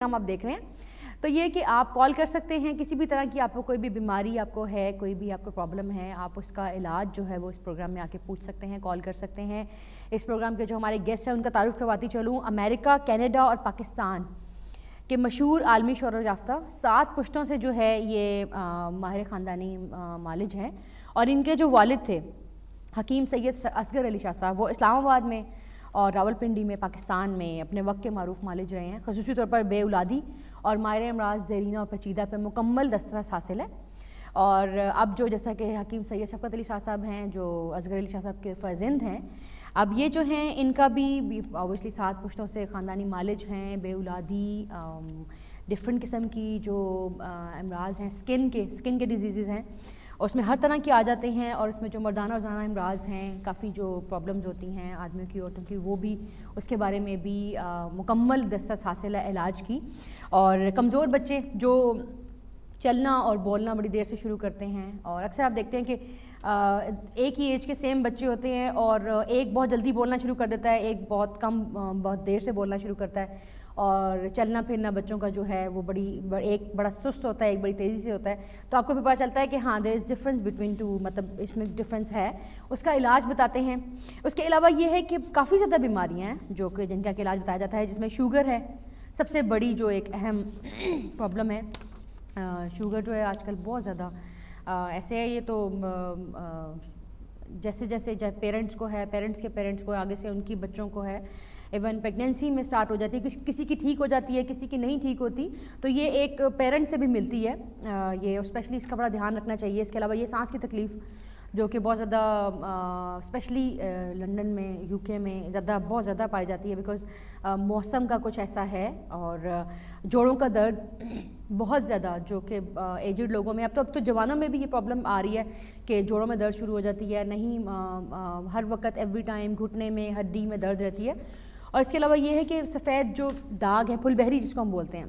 Programme آپ دیکھ رہے ہیں تو یہ کہ آپ کال کر سکتے ہیں کسی بھی طرح کی آپ کو کوئی بھی بیماری آپ کو ہے, کوئی بھی آپ کو پرابلم ہے, آپ اس کا علاج جو ہے وہ اس پروگرام میں آ کے پوچھ سکتے ہیں, کال کر سکتے ہیں. اس پروگرام کے جو ہمارے گیسٹ ہیں ان کا تعارف کرواتی چلوں. امریکہ, کینیڈا اور پاکستان کے مشہور عالمی شہرت یافتہ 7 پشتوں سے جو ہے یہ ماہر خاندانی معالج ہیں, اور ان کے جو والد تھے حکیم سید اصغر علی شاہ صاحب, وہ اسلام آباد میں اور راولپنڈی میں پاکستان میں اپنے وقت کے معروف معالج رہے ہیں. خصوصی طور پر بے اولادی اور ماہر امراض دیرینہ اور پیچیدہ پہ مکمل دسترس حاصل ہے. اور اب جو جیسا کہ حکیم سید شفقت علی شاہ صاحب ہیں جو اصغر علی شاہ صاحب کے فرزند ہیں, اب یہ جو ہیں ان کا بھی اوبیسلی 7 پشتوں سے خاندانی معالج ہیں. بے اولادی, ڈفرینٹ قسم کی جو امراض ہیں, اسکن کے ڈیزیزز ہیں, اس میں ہر طرح کی آ جاتے ہیں. اور اس میں جو مردانہ اور زنانہ امراض ہیں, کافی جو پرابلمز ہوتی ہیں آدمیوں کی عورتوں کی, وہ بھی اس کے بارے میں بھی مکمل دسترس حاصل ہے علاج کی. اور کمزور بچے جو چلنا اور بولنا بڑی دیر سے شروع کرتے ہیں, اور اکثر آپ دیکھتے ہیں کہ ایک ہی ایج کے سیم بچے ہوتے ہیں اور ایک بہت جلدی بولنا شروع کر دیتا ہے, ایک بہت دیر سے بولنا شروع کرتا ہے, اور چلنا پھرنا بچوں کا جو ہے وہ ایک بڑا سست ہوتا ہے, ایک بڑی تیزی سے ہوتا ہے. تو آپ کو بھی پتہ چلتا ہے کہ ہاں there is difference between two, مطلب اس میں ڈفرینس ہے. اس کا علاج بتاتے ہیں. اس کے علاوہ یہ ہے کہ کافی زیادہ بیماریاں ہیں جو کہ جن کا علاج بتایا جاتا ہے, جس میں شوگر ہے سب سے بڑی جو ایک اہم پرابلم ہے. شوگر جو ہے آج کل بہت زیادہ ایسے ہے, یہ تو جیسے پیرنٹس کو ہے, پیرنٹس کے پیرنٹس کو, آگے سے ان کی بچوں کو ہے, ایون پریگنینسی میں سٹارٹ ہو جاتی ہے, کسی کی ٹھیک ہو جاتی ہے, کسی کی نہیں ٹھیک ہوتی. تو یہ ایک پیرنٹ سے بھی ملتی ہے, یہ اسپیشلی اس کا بڑا دھیان رکھنا چاہیے. اس کے علاوہ یہ سانس کی تکلیف جو کہ بہت زیادہ اسپیشلی لنڈن میں, یو کے میں بہت زیادہ پائی جاتی ہے, بیکاز موسم کا کچھ ایسا ہے. اور جوڑوں کا درد بہت زیادہ جو کہ ایجڈ لوگوں میں, اب تو جوانوں میں بھی یہ پرابلم آ رہی ہے کہ جوڑوں میں درد شروع ہو جاتی ہے, نہیں ہر وقت ایوری ٹائم گھٹنے میں, ہڈی میں درد رہتی ہے. اور اس کے علاوہ یہ ہے کہ سفید جو داغ ہیں, پھل بہری جس کو ہم بولتے ہیں,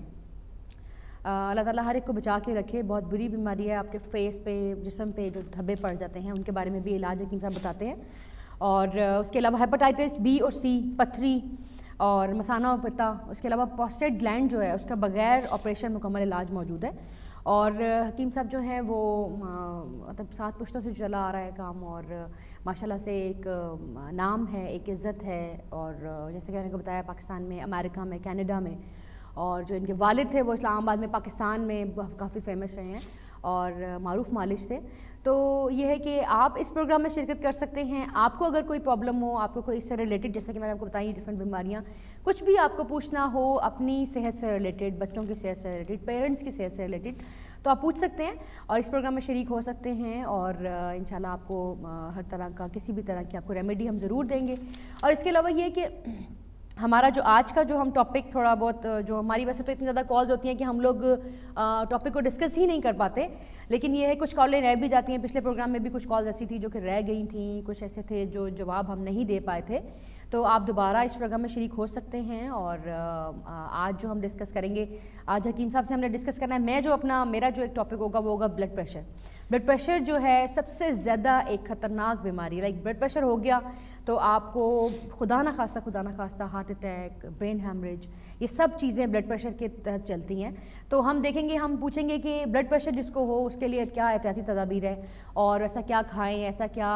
اللہ تعالیٰ ہر ایک کو بچا کے رکھے. بہت بری بیماری ہے, آپ کے فیس پہ, جسم پہ جو دھبے پڑ جاتے ہیں, ان کے بارے میں بھی علاج حکیم صاحب بتاتے ہیں. اور اس کے علاوہ ہیپاٹائٹس بی اور سی, پتھری اور مثانہ اور پتا. اس کے علاوہ پروسٹیٹ گلینڈ جو ہے اس کا بغیر آپریشن مکمل علاج موجود ہے. اور حکیم صاحب جو ہیں وہ مطلب 7 پشتوں سے چلا آ رہا ہے کام, اور ماشاءاللہ سے ایک نام ہے, ایک عزت ہے. اور جیسے کہ میں نے بتایا پاکستان میں, امریکہ میں, کینیڈا میں, اور جو ان کے والد تھے وہ اسلام آباد میں, پاکستان میں کافی فیمس رہے ہیں اور معروف معالج تھے. تو یہ ہے کہ آپ اس پروگرام میں شرکت کر سکتے ہیں. آپ کو اگر کوئی پرابلم ہو, آپ کو کوئی اس سے ریلیٹڈ, جیسے کہ میں نے آپ کو بتائی ڈفرینٹ بیماریاں, کچھ بھی آپ کو پوچھنا ہو اپنی صحت سے ریلیٹڈ, بچوں کی صحت سے ریلیٹڈ, پیرنٹس کی صحت سے ریلیٹڈ, تو آپ پوچھ سکتے ہیں اور اس پروگرام میں شریک ہو سکتے ہیں. اور انشاءاللہ آپ کو ہر طرح کا, کسی بھی طرح کی آپ کو ریمیڈی ہم ضرور دیں گے. اور اس کے علاوہ یہ کہ ہمارا جو آج کا جو ہم ٹاپک تھوڑا بہت, جو ہماری ویسے تو اتنی زیادہ کالز ہوتی ہیں کہ ہم لوگ ٹاپک کو ڈسکس ہی نہیں کر پاتے, لیکن یہ ہے کچھ کالیں رہ بھی جاتی ہیں. پچھلے پروگرام میں بھی کچھ کالز ایسی تھی جو کہ رہ گئی تھیں, کچھ ایسے تھے جو جواب ہم نہیں دے پائے تھے. تو آپ دوبارہ اس پروگرام میں شریک ہو سکتے ہیں. اور آج جو ہم ڈسکس کریں گے, آج حکیم صاحب سے ہم نے ڈسکس کرنا ہے, میرا جو ایک ٹاپک ہوگا وہ ہوگا بلڈ پریشر. بلڈ پریشر جو ہے سب سے زیادہ ایک خطرناک بیماری ہے. لائک بلڈ پریشر ہو گیا تو آپ کو خدا نہ خواستہ ہارٹ اٹیک, برین ہیمریج, یہ سب چیزیں بلڈ پریشر کے تحت چلتی ہیں. تو ہم دیکھیں گے, ہم پوچھیں گے کہ بلڈ پریشر جس کو ہو اس کے لیے کیا احتیاطی تدابیر ہے, اور ایسا کیا کھائیں, ایسا کیا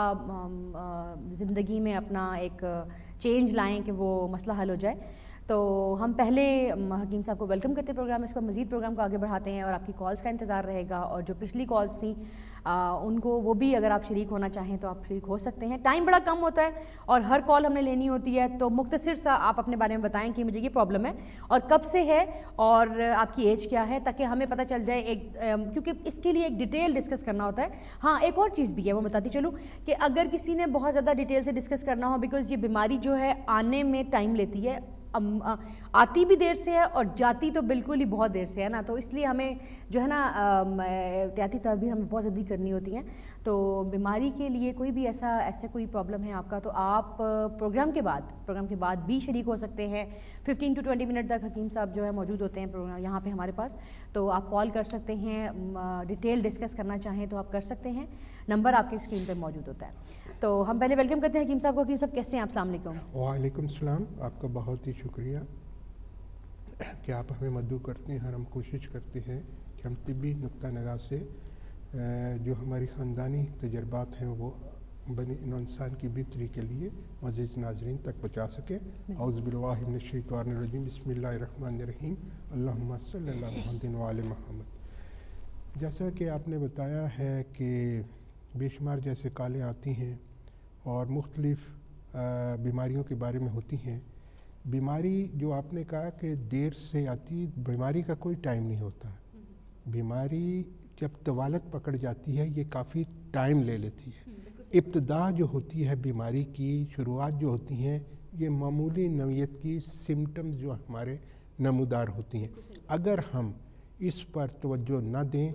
زندگی میں اپنا ایک چینج لائیں کہ وہ مسئلہ حل ہو جائے. تو ہم پہلے حکیم صاحب کو ویلکم کرتے ہیں پروگرام میں, اس کو مزید پروگرام کو آگے بڑھاتے ہیں, اور آپ کی کالز کا انتظار رہے گا. اور جو پچھلی کالز تھیں ان کو, وہ بھی اگر آپ شریک ہونا چاہیں تو آپ شریک ہو سکتے ہیں. ٹائم بڑا کم ہوتا ہے اور ہر کال ہم نے لینی ہوتی ہے, تو مختصر سا آپ اپنے بارے میں بتائیں کہ مجھے یہ پرابلم ہے اور کب سے ہے اور آپ کی ایج کیا ہے, تاکہ ہمیں پتہ چل جائے کیونکہ اس کے لیے ایک ڈیٹیل ڈسکس کرنا ہوتا ہے. ہاں ایک اور چیز بھی ہے, وہ بتاتی چلوں کہ اگر کسی نے بہت زیادہ ڈیٹیل سے ڈسکس کرنا ہو, بیکاز یہ بیماری جو ہے آنے میں ٹائم لیتی ہے, آتی بھی دیر سے ہے اور جاتی تو بالکل ہی بہت دیر سے ہے نا. تو اس لیے ہمیں جو ہے نا احتیاطی تدابیر ہمیں بہت جلدی کرنی ہوتی ہیں. تو بیماری کے لیے کوئی بھی ایسے کوئی پرابلم ہے آپ کا, تو آپ پروگرام کے بعد بھی شریک ہو سکتے ہیں. 15 to 20 منٹ تک حکیم صاحب جو ہے موجود ہوتے ہیں پروگرام یہاں پہ ہمارے پاس, تو آپ کال کر سکتے ہیں. ڈیٹیل ڈسکس کرنا چاہیں تو آپ کر سکتے ہیں, نمبر آپ کی اسکرین پہ موجود ہوتا ہے. تو ہم پہلے ویلکم کرتے ہیں حکیم صاحب کو. حکیم صاحب کیسے ہیں آپ؟ السلام علیکم. وعلیکم السلام, آپ کا بہت ہی شکریہ. کہ آپ ہمیں مدعو کرتے ہیں اور ہم کوشش کرتے ہیں کہ ہم طبی نقطہ نگاہ سے جو ہماری خاندانی تجربات ہیں وہ بنی انسان کی بہتری کے لیے مزید ناظرین تک پہنچا سکیں. اعوذ باللہ من الشیطان الرجیم، بسم اللہ الرحمن الرحیم، اللہم صلی اللہ محمد وآل محمد. جیسا کہ آپ نے بتایا ہے کہ بے شمار جیسے کالیں آتی ہیں اور مختلف بیماریوں کے بارے میں ہوتی ہیں. بیماری جو آپ نے کہا کہ دیر سے آتی، بیماری کا کوئی ٹائم نہیں ہوتا. بیماری جب طوالت پکڑ جاتی ہے یہ کافی ٹائم لے لیتی ہے. ابتدا جو ہوتی ہے بیماری کی، شروعات جو ہوتی ہیں، یہ معمولی نوعیت کی سمٹمز جو ہمارے نمودار ہوتی ہیں. اگر ہم اس پر توجہ نہ دیں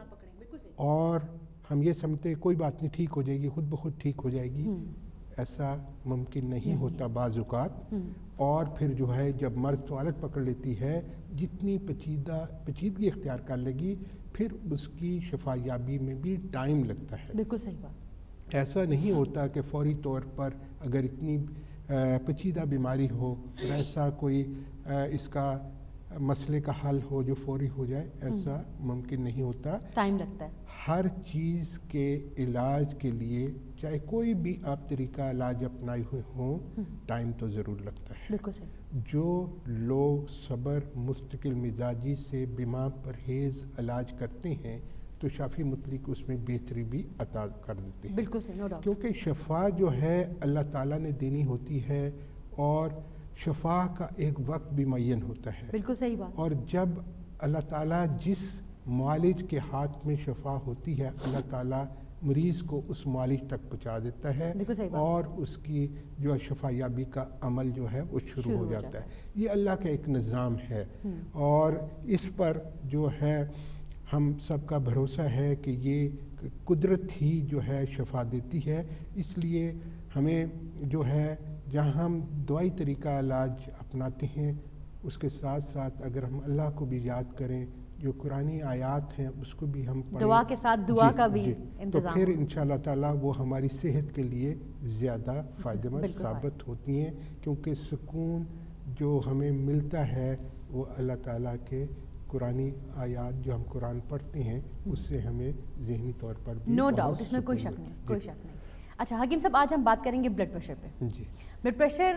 اور ہم یہ سمجھتے ہیں کوئی بات نہیں ٹھیک ہو جائے گی، خود بخود ٹھیک ہو جائے گی، ایسا ممکن نہیں ہوتا بعض اوقات. اور پھر جو ہے جب مرض طوالت پکڑ لیتی ہے، جتنی پیچیدگی اختیار کر لے گی پھر اس کی شفا یابی میں بھی ٹائم لگتا ہے. بالکل صحیح بات. ایسا نہیں ہوتا کہ فوری طور پر اگر اتنی پیچیدہ بیماری ہو اور ایسا کوئی اس کا مسئلے کا حل ہو جو فوری ہو جائے، ایسا ممکن نہیں ہوتا. ٹائم لگتا ہے. ہر چیز کے علاج کے لیے چاہے کوئی بھی آپ طریقہ علاج اپنائے ہوئے ہوں، ٹائم تو ضرور لگتا ہے. بالکل صحیح. جو لوگ صبر، مستقل مزاجی سے بما پرہیز علاج کرتے ہیں تو شافی مطلق اس میں بہتری بھی عطا کر دیتے ہیں. بالکل صحیح، نو ڈاؤٹ. کیونکہ شفا جو ہے اللہ تعالیٰ نے دینی ہوتی ہے اور شفا کا ایک وقت بھی معین ہوتا ہے. بالکل صحیح بات. اور جب اللہ تعالیٰ جس معالج کے ہاتھ میں شفا ہوتی ہے، اللہ تعالیٰ مریض کو اس معالج تک پہنچا دیتا ہے اور اس کی جو شفا یابی کا عمل جو ہے وہ شروع ہو جاتا ہے. یہ اللہ کا ایک نظام ہے اور اس پر جو ہے ہم سب کا بھروسہ ہے کہ یہ قدرت ہی جو ہے شفا دیتی ہے. اس لیے ہمیں جو ہے جہاں ہم دوائی طریقہ علاج اپناتے ہیں اس کے ساتھ ساتھ اگر ہم اللہ کو بھی یاد کریں، جو قرآنی آیات ہیں اس کو بھی ہم پڑھیں، دعا کے ساتھ دعا کا بھی انتظام، تو پھر انشاءاللہ تعالیٰ وہ ہماری صحت کے لیے زیادہ فائدہ مند ثابت ہوتی ہیں. کیونکہ سکون جو ہمیں ملتا ہے وہ اللہ تعالیٰ کے قرآنی آیات جو ہم قرآن پڑھتے ہیں اس سے ہمیں ذہنی طور پر بھی نو ڈاؤٹ، اس میں کوئی شک نہیں، کوئی شک نہیں. اچھا حکیم صاحب، آج ہم بات کریں گے بلڈ پریشر پہ. جی. بلڈ پریشر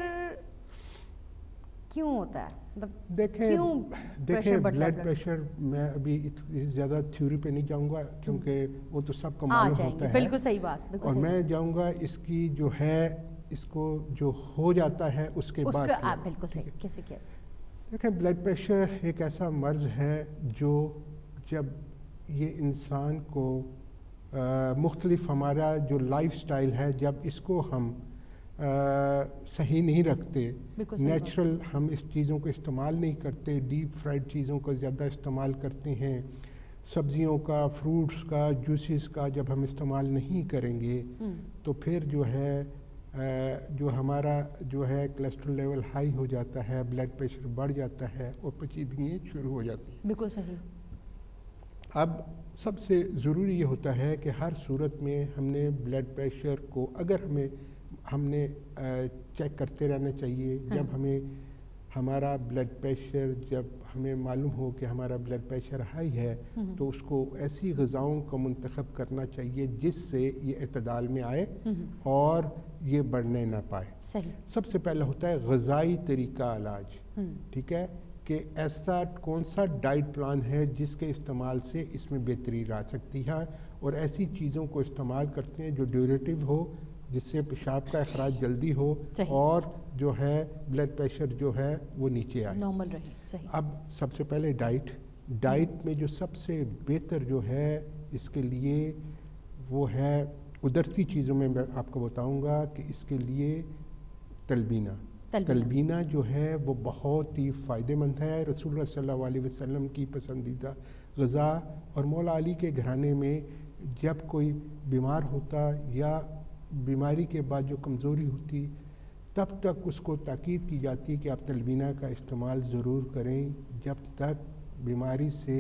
کیوں ہوتا ہے؟ دیکھیں بلڈ پریشر میں ابھی زیادہ تھیوری پہ نہیں جاؤں گا کیونکہ وہ تو سب کو معلوم ہوتا ہے. بالکل صحیح بات. اور میں جاؤں گا اس کی جو ہے اس کو جو ہو جاتا ہے اس کے بعد. بالکل صحیح. کیسے کیا؟ دیکھیں بلڈ پریشر ایک ایسا مرض ہے جو جب یہ انسان کو مختلف ہمارا جو لائف سٹائل ہے جب اس کو ہم صحیح نہیں رکھتے، نیچرل ہم اس چیزوں کو استعمال نہیں کرتے، ڈیپ فرائیڈ چیزوں کا زیادہ استعمال کرتے ہیں، سبزیوں کا، فروٹس کا، جوسز کا جب ہم استعمال نہیں کریں گے تو پھر جو ہے جو ہمارا جو ہے کولیسٹرول لیول ہائی ہو جاتا ہے، بلڈ پریشر بڑھ جاتا ہے اور پیچیدگیاں شروع ہو جاتی ہیں. بالکل صحیح. اب سب سے ضروری یہ ہوتا ہے کہ ہر صورت میں ہم نے بلڈ پریشر کو اگر ہم نے چیک کرتے رہنا چاہیے. جب ہمیں ہمارا بلڈ پریشر جب ہمیں معلوم ہو کہ ہمارا بلڈ پریشر ہائی ہے تو اس کو ایسی غذاؤں کو منتخب کرنا چاہیے جس سے یہ اعتدال میں آئے اور یہ بڑھنے نہ پائے. سب سے پہلا ہوتا ہے غذائی طریقہ علاج. ٹھیک ہے کہ ایسا کون سا ڈائٹ پلان ہے جس کے استعمال سے اس میں بہتری آ سکتی ہے اور ایسی چیزوں کو استعمال کرتے ہیں جو ڈیوریٹو ہو، جس سے پیشاب کا اخراج جلدی ہو اور جو ہے بلڈ پریشر جو ہے وہ نیچے آئے، نارمل رہے. اب سب سے پہلے ڈائٹ میں جو سب سے بہتر جو ہے اس کے لیے وہ ہے قدرتی چیزوں میں آپ کو بتاؤں گا کہ اس کے لیے تلبینہ جو ہے وہ بہت ہی فائدہ مند ہے. رسول اللہ صلی اللہ علیہ وسلم کی پسندیدہ غذا اور مولا علی کے گھرانے میں جب کوئی بیمار ہوتا یا بیماری کے بعد جو کمزوری ہوتی تب تک اس کو تاکید کی جاتی کہ آپ تلبینہ کا استعمال ضرور کریں جب تک بیماری سے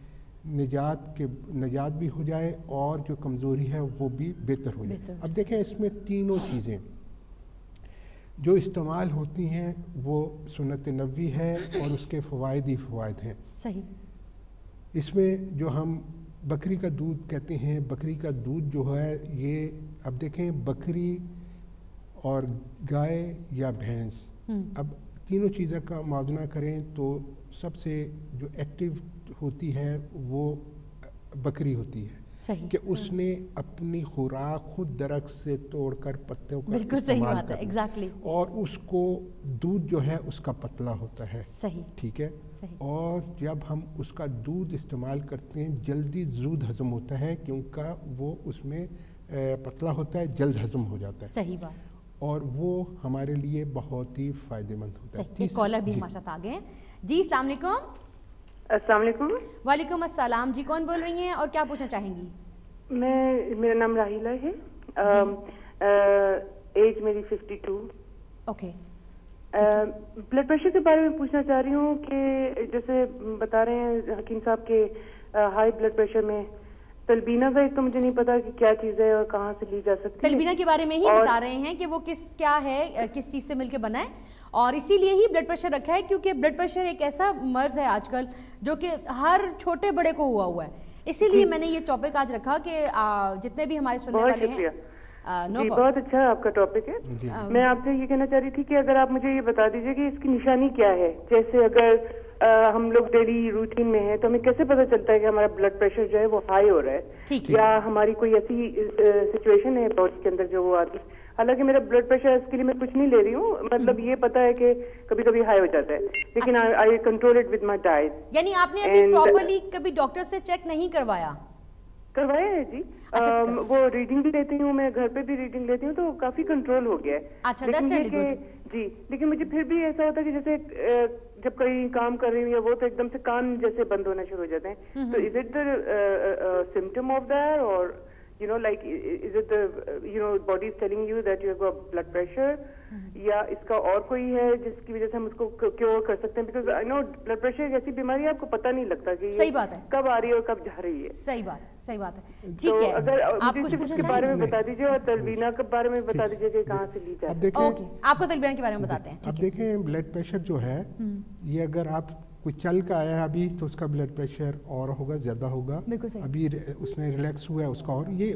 نجات بھی ہو جائے اور جو کمزوری ہے وہ بھی بہتر ہو جائے. اب دیکھیں اس میں تینوں چیزیں، جو استعمال ہوتی ہیں وہ سنت نبوی ہے اور اس کے فوائد ہی فوائد ہیں. صحیح. اس میں جو ہم بکری کا دودھ کہتے ہیں، بکری کا دودھ جو ہے یہ اب دیکھیں بکری اور گائے یا بھینس، اب تینوں چیزوں کا موازنہ کریں تو سب سے جو ایکٹیو ہوتی ہے وہ بکری ہوتی ہے. صحیح. کہ اس نے اپنی خوراک خود درخت سے توڑ کر پتوں کا بالکل صحیح بات ہے. ایگزیکٹلی. اور اس کو دودھ جو ہے اس کا پتلا ہوتا ہے. صحیح. ٹھیک ہے. صحیح. اور جب ہم اس کا دودھ استعمال کرتے ہیں جلدی زود ہضم ہوتا ہے کیونکہ وہ اس میں پتلا ہوتا ہے، جلد ہضم ہو جاتا ہے. صحیح بات. اور وہ ہمارے لیے بہت ہی فائدہ مند ہوتا ہے. ایک کالر بھی ہمارے ساتھ آگے ہیں. جی السلام علیکم. السلام علیکم. وعلیکم السلام. جی کون بول رہی ہیں اور کیا پوچھنا چاہیں گی؟ میرا نام راہیلہ ہے. ایج میری 52. اوکے. بلڈ پریشر کے بارے میں پوچھنا چاہ رہی ہوں کہ جیسے بتا رہے ہیں حکیم صاحب کے ہائی بلڈ پریشر میں تلبینہ کا ایک تو مجھے نہیں پتا کہ کیا چیز ہے اور کہاں سے لی جا سکتی ہے. تلبینہ کے بارے میں ہی بتا رہے ہیں کہ وہ کیا ہے، کس چیز سے مل کے بنا ہے، اور اسی لیے ہی بلڈ پریشر رکھا ہے کیونکہ بلڈ پریشر ایک ایسا مرض ہے آج کل جو کہ ہر چھوٹے بڑے کو ہوا ہے. اسی لیے میں نے یہ ٹاپک آج رکھا کہ جتنے بھی ہمارے سننے والے ہیں. جی بہت اچھا آپ کا ٹاپک ہے. میں آپ سے یہ کہنا چاہ رہی تھی کہ اگر آپ مجھے یہ بتا دیجیے کہ اس کی نشانی کیا ہے. جیسے اگر ہم لوگ ڈیلی روٹین میں ہیں تو ہمیں کیسے پتہ چلتا ہے کہ ہمارا بلڈ پریشر جو ہے وہ ہائی ہو رہا ہے، یا ہماری کوئی ایسی سچویشن ہے باڈی کے اندر جو وہ آتی ہے. حالانکہ میرا بلڈ پریشر اس کے لیے میں کچھ نہیں لے رہی ہوں، مطلب یہ پتا ہے کہ کبھی کبھی ہائی ہو جاتا ہے، لیکن I control it with my diet. یعنی آپ نے ابھی پراپرلی کبھی ڈاکٹر سے چیک نہیں کروایا؟ کروایا ہے جی. وہ ریڈنگ بھی لیتی ہوں، میں گھر پہ بھی ریڈنگ لیتی ہوں تو کافی کنٹرول ہو گیا ہے. لیکن یہ کہ جی لیکن مجھے پھر بھی ایسا ہوتا ہے کہ جیسے جب کہیں کام کر رہی ہوں یا وہ تو ایک دم سے کان جیسے بند ہونا شروع ہو جاتے ہیں. تو is it the symptom of that اور like is it the body is telling you that you have got blood pressure یا اس کا اور کوئی ہے جس کی وجہ سے ہم اس کو کیور کر سکتے ہیں؟ because I know blood pressure ایک ایسی بیماری ہے آپ کو پتہ نہیں لگتا کہ صحیح بات ہے کب آ رہی ہے اور کب جا رہی ہے. صحیح بات ہے. ٹھیک ہے. اگر آپ مجھے اس کے بارے میں بتا دیجیے اور تلبینہ کے بارے میں بتا دیجیے کہ کہاں سے لی جائے. اوکے آپ کو تلبینہ کے بارے میں بتاتے ہیں. اب دیکھیں بلڈ پریشر جو ہے یہ اگر آپ کوئی چل کا آیا ہے ابھی تو اس کا بلڈ پریشر اور ہوگا، زیادہ ہوگا. ابھی اس نے ریلیکس ہوا ہے اس کا اور یہ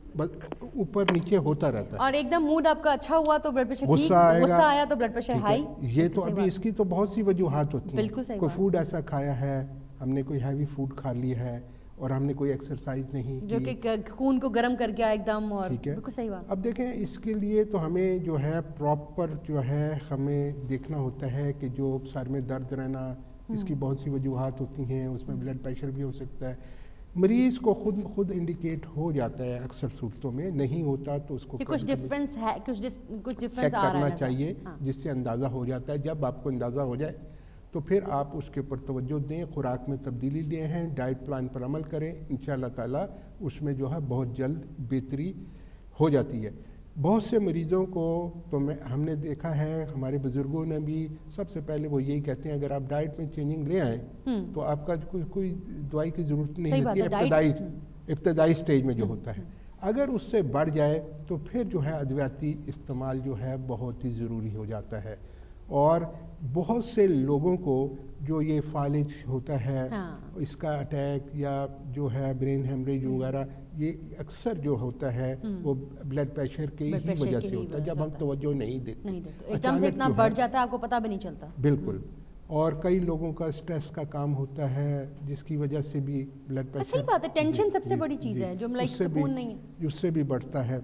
اوپر نیچے ہوتا رہتا ہے. اور ایک دم موڈ آپ کا اچھا ہوا تو بلڈ پریشر ٹھیک، غصہ آیا تو بلڈ پریشر ہائی. یہ تو ابھی اس کی تو بہت سی وجوہات ہوتی ہیں. بالکل صحیح. کوئی فوڈ ایسا کھایا ہے، ہم نے کوئی ہیوی فوڈ کھا لیا ہے اور ہم نے کوئی ایکسرسائز نہیں جو کہ خون کو گرم کر گیا ایک دم. اور بالکل صحیح بات. اب دیکھیں اس کے لیے تو ہمیں جو ہے پراپر جو ہے ہمیں دیکھنا ہوتا ہے کہ جو سر میں درد رہنا، اس کی بہت سی وجوہات ہوتی ہیں. اس میں بلڈ پریشر بھی ہو سکتا ہے. مریض کو خود انڈیکیٹ ہو جاتا ہے اکثر صورتوں میں، نہیں ہوتا تو اس کو کچھ ڈفرینس ہے، کچھ ڈفرینس چیک کرنا چاہیے جس سے اندازہ ہو جاتا ہے. جب آپ کو اندازہ ہو جائے تو پھر آپ اس کے اوپر توجہ دیں، خوراک میں تبدیلی لے ہیں، ڈائٹ پلان پر عمل کریں. انشاءاللہ تعالیٰ اس میں جو ہے بہت جلد بہتری ہو جاتی ہے. بہت سے مریضوں کو تو ہم نے دیکھا ہے، ہمارے بزرگوں نے بھی سب سے پہلے وہ یہی کہتے ہیں اگر آپ ڈائٹ میں چینجنگ لے آئیں تو آپ کا کوئی دوائی کی ضرورت نہیں ہوتی ہے ابتدائی سٹیج میں جو ہوتا ہے. اگر اس سے بڑھ جائے تو پھر جو ہے ادویاتی استعمال جو ہے بہت ہی ضروری ہو جاتا ہے. اور بہت سے لوگوں کو جو یہ فالج ہوتا ہے، اس کا اٹیک یا جو ہے برین ہیمریج وغیرہ، یہ اکثر جو ہوتا ہے وہ بلڈ پریشر کی ہی وجہ سے ہوتا ہے جب ہم توجہ نہیں دیتے. ایک دم سے اتنا بڑھ جاتا ہے آپ کو پتہ بھی نہیں چلتا. بالکل. اور کئی لوگوں کا سٹریس کا کام ہوتا ہے جس کی وجہ سے بھی بلڈ پریشر. صحیح بات ہے. ٹینشن سب سے بڑی چیز ہے جو لائک سکون نہیں ہے، اس سے بھی بڑھتا ہے.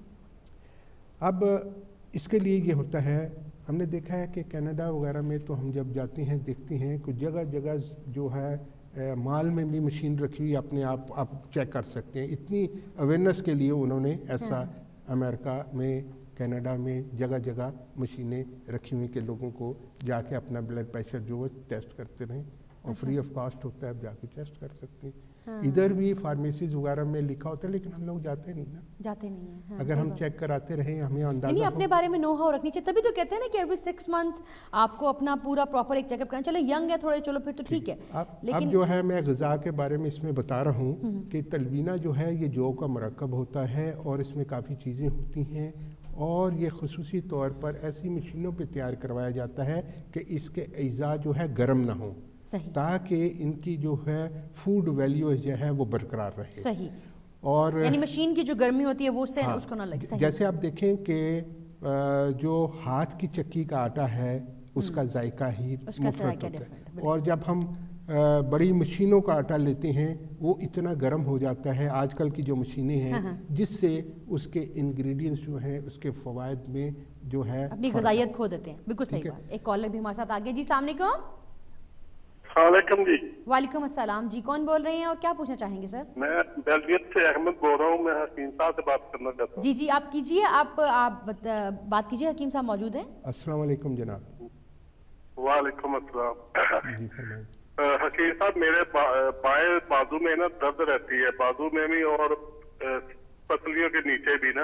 اب اس کے لیے یہ ہوتا ہے، ہم نے دیکھا ہے کہ کینیڈا وغیرہ میں تو ہم جب جاتے ہیں دیکھتے ہیں کہ جگہ جگہ جو ہے مال میں بھی مشین رکھی ہوئی اپنے آپ چیک کر سکتے ہیں. اتنی اویئرنیس کے لیے انہوں نے ایسا امریکہ میں، کینیڈا میں جگہ جگہ مشینیں رکھی ہوئی کہ لوگوں کو جا کے اپنا بلڈ پریشر جو ہے ٹیسٹ کرتے رہیں اور فری آف کاسٹ ہوتا ہے، آپ جا کے ٹیسٹ کر سکتے ہیں. ادھر بھی فارمیسیز وغیرہ میں لکھا ہوتا ہے لیکن ہم لوگ جاتے نہیں نا، جاتے نہیں ہیں. اگر ہم چیک کراتے رہیں ہمیں اندازہ نہیں اپنے بارے میں نو ہاؤ رکھنی چاہیے. تبھی تو کہتے ہیں نا کہ ایوری 6 منتھ آپ کو اپنا پورا پراپر ایک چیک اپ کرنا. چلو ینگ ہے تھوڑے، چلو پھر تو ٹھیک ہے. اب جو ہے میں غذا کے بارے میں اس میں بتا رہا ہوں کہ تلبینہ جو ہے یہ جو کا مرکب ہوتا ہے اور اس میں کافی چیزیں ہوتی ہیں اور یہ خصوصی طور پر ایسی مشینوں پہ تیار کروایا جاتا ہے کہ اس کے اجزاء جو ہے گرم نہ ہوں، تاکہ ان کی جو ہے فوڈ ویلیو جو ہے وہ برقرار رہے. صحیح. اور یعنی مشین کی جو گرمی ہوتی ہے وہ اس سے اس کو نہ لگے. جیسے آپ دیکھیں کہ جو ہاتھ کی چکی کا آٹا ہے اس کا ذائقہ ہی مفرط ہوتا ہے، اور جب ہم بڑی مشینوں کا آٹا لیتے ہیں وہ اتنا گرم ہو جاتا ہے. آج کل کی جو مشینیں ہیں جس سے اس کے انگریڈینٹس جو ہیں اس کے فوائد میں جو ہے اپنی غذائیت کھو دیتے ہیں. بالکل صحیح بات. ایک کالر بھی ہمارے ساتھ آگے. جی السلام علیکم. السلام علیکم. جی وعلیکم السلام. جی کون بول رہے ہیں اور کیا پوچھنا چاہیں گے سر؟ میں بیلجیم سے احمد بول رہا ہوں. میں حکیم صاحب سے بات کرنا چاہتا ہوں. جی جی آپ کیجئے، آپ بات کیجئے. حکیم صاحب موجود ہیں. السلام علیکم جناب. وعلیکم السلام. جی فرمائیں. حکیم صاحب میرے بائیں بازو میں نا درد رہتی ہے، بازو میں بھی اور پسلیوں کے نیچے بھی نا.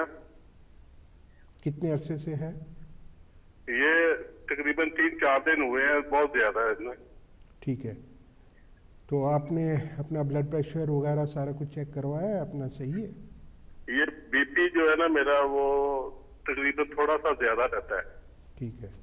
کتنے عرصے سے ہے یہ؟ تقریباً 3-4 دن ہوئے ہیں. بہت زیادہ ہے اس میں. ٹھیک ہے. تو آپ نے اپنا بلڈ پریشر وغیرہ سارا کچھ چیک کروایا ہے اپنا؟ صحیح ہے. یہ بی پی جو ہے نا میرا وہ تقریباً تھوڑا سا زیادہ رہتا ہے. ٹھیک ہے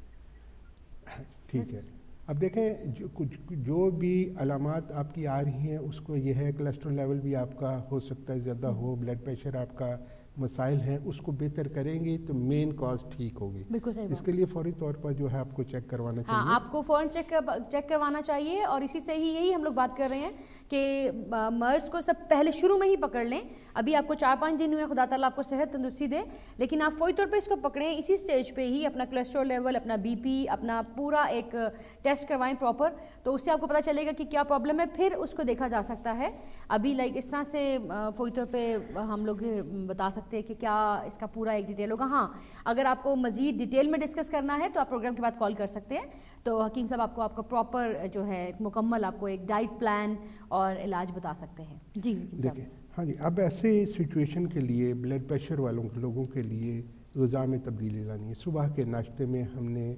ٹھیک ہے. اب دیکھیں جو بھی علامات آپ کی آ رہی ہیں اس کو یہ ہے کولیسٹرول لیول بھی آپ کا ہو سکتا ہے زیادہ ہو، بلڈ پریشر آپ کا مسائل ہیں اس کو بہتر کریں گے تو مین کاز ٹھیک ہوگی. اس کے لیے فوری طور پر جو ہے آپ کو چیک کروانا چاہیے. ہاں آپ کو فوراً چیک کروانا چاہیے. اور اسی سے ہی یہی ہم لوگ بات کر رہے ہیں کہ مرض کو سب پہلے شروع میں ہی پکڑ لیں. ابھی آپ کو 4-5 دن ہوئے، خدا تعالیٰ آپ کو صحت تندرستی دے، لیکن آپ فوری طور پہ اس کو پکڑیں. اسی سٹیج پہ ہی اپنا کولیسٹرول لیول، اپنا بی پی، اپنا پورا ایک ٹیسٹ کروائیں پراپر. تو اس سے آپ کو پتہ چلے گا کہ کیا پرابلم ہے، پھر اس کو دیکھا جا سکتا ہے. ابھی اس طرح سے فوری طور پہ ہم لوگ بتا سکتے ہیں کہ کیا اس کا پورا ایک ڈیٹیل ہوگا. ہاں اگر آپ کو مزید ڈیٹیل میں ڈسکس کرنا ہے تو آپ پروگرام کے بعد کال کر سکتے ہیں. تو حکیم صاحب آپ کا پراپر جو ہے مکمل آپ کو ایک ڈائٹ پلان اور علاج بتا سکتے ہیں. جی دیکھیں. ہاں جی. اب ایسے سچویشن کے لیے بلڈ پریشر والوں لوگوں کے لیے غذا میں تبدیلی لانی ہے. صبح کے ناشتے میں ہم نے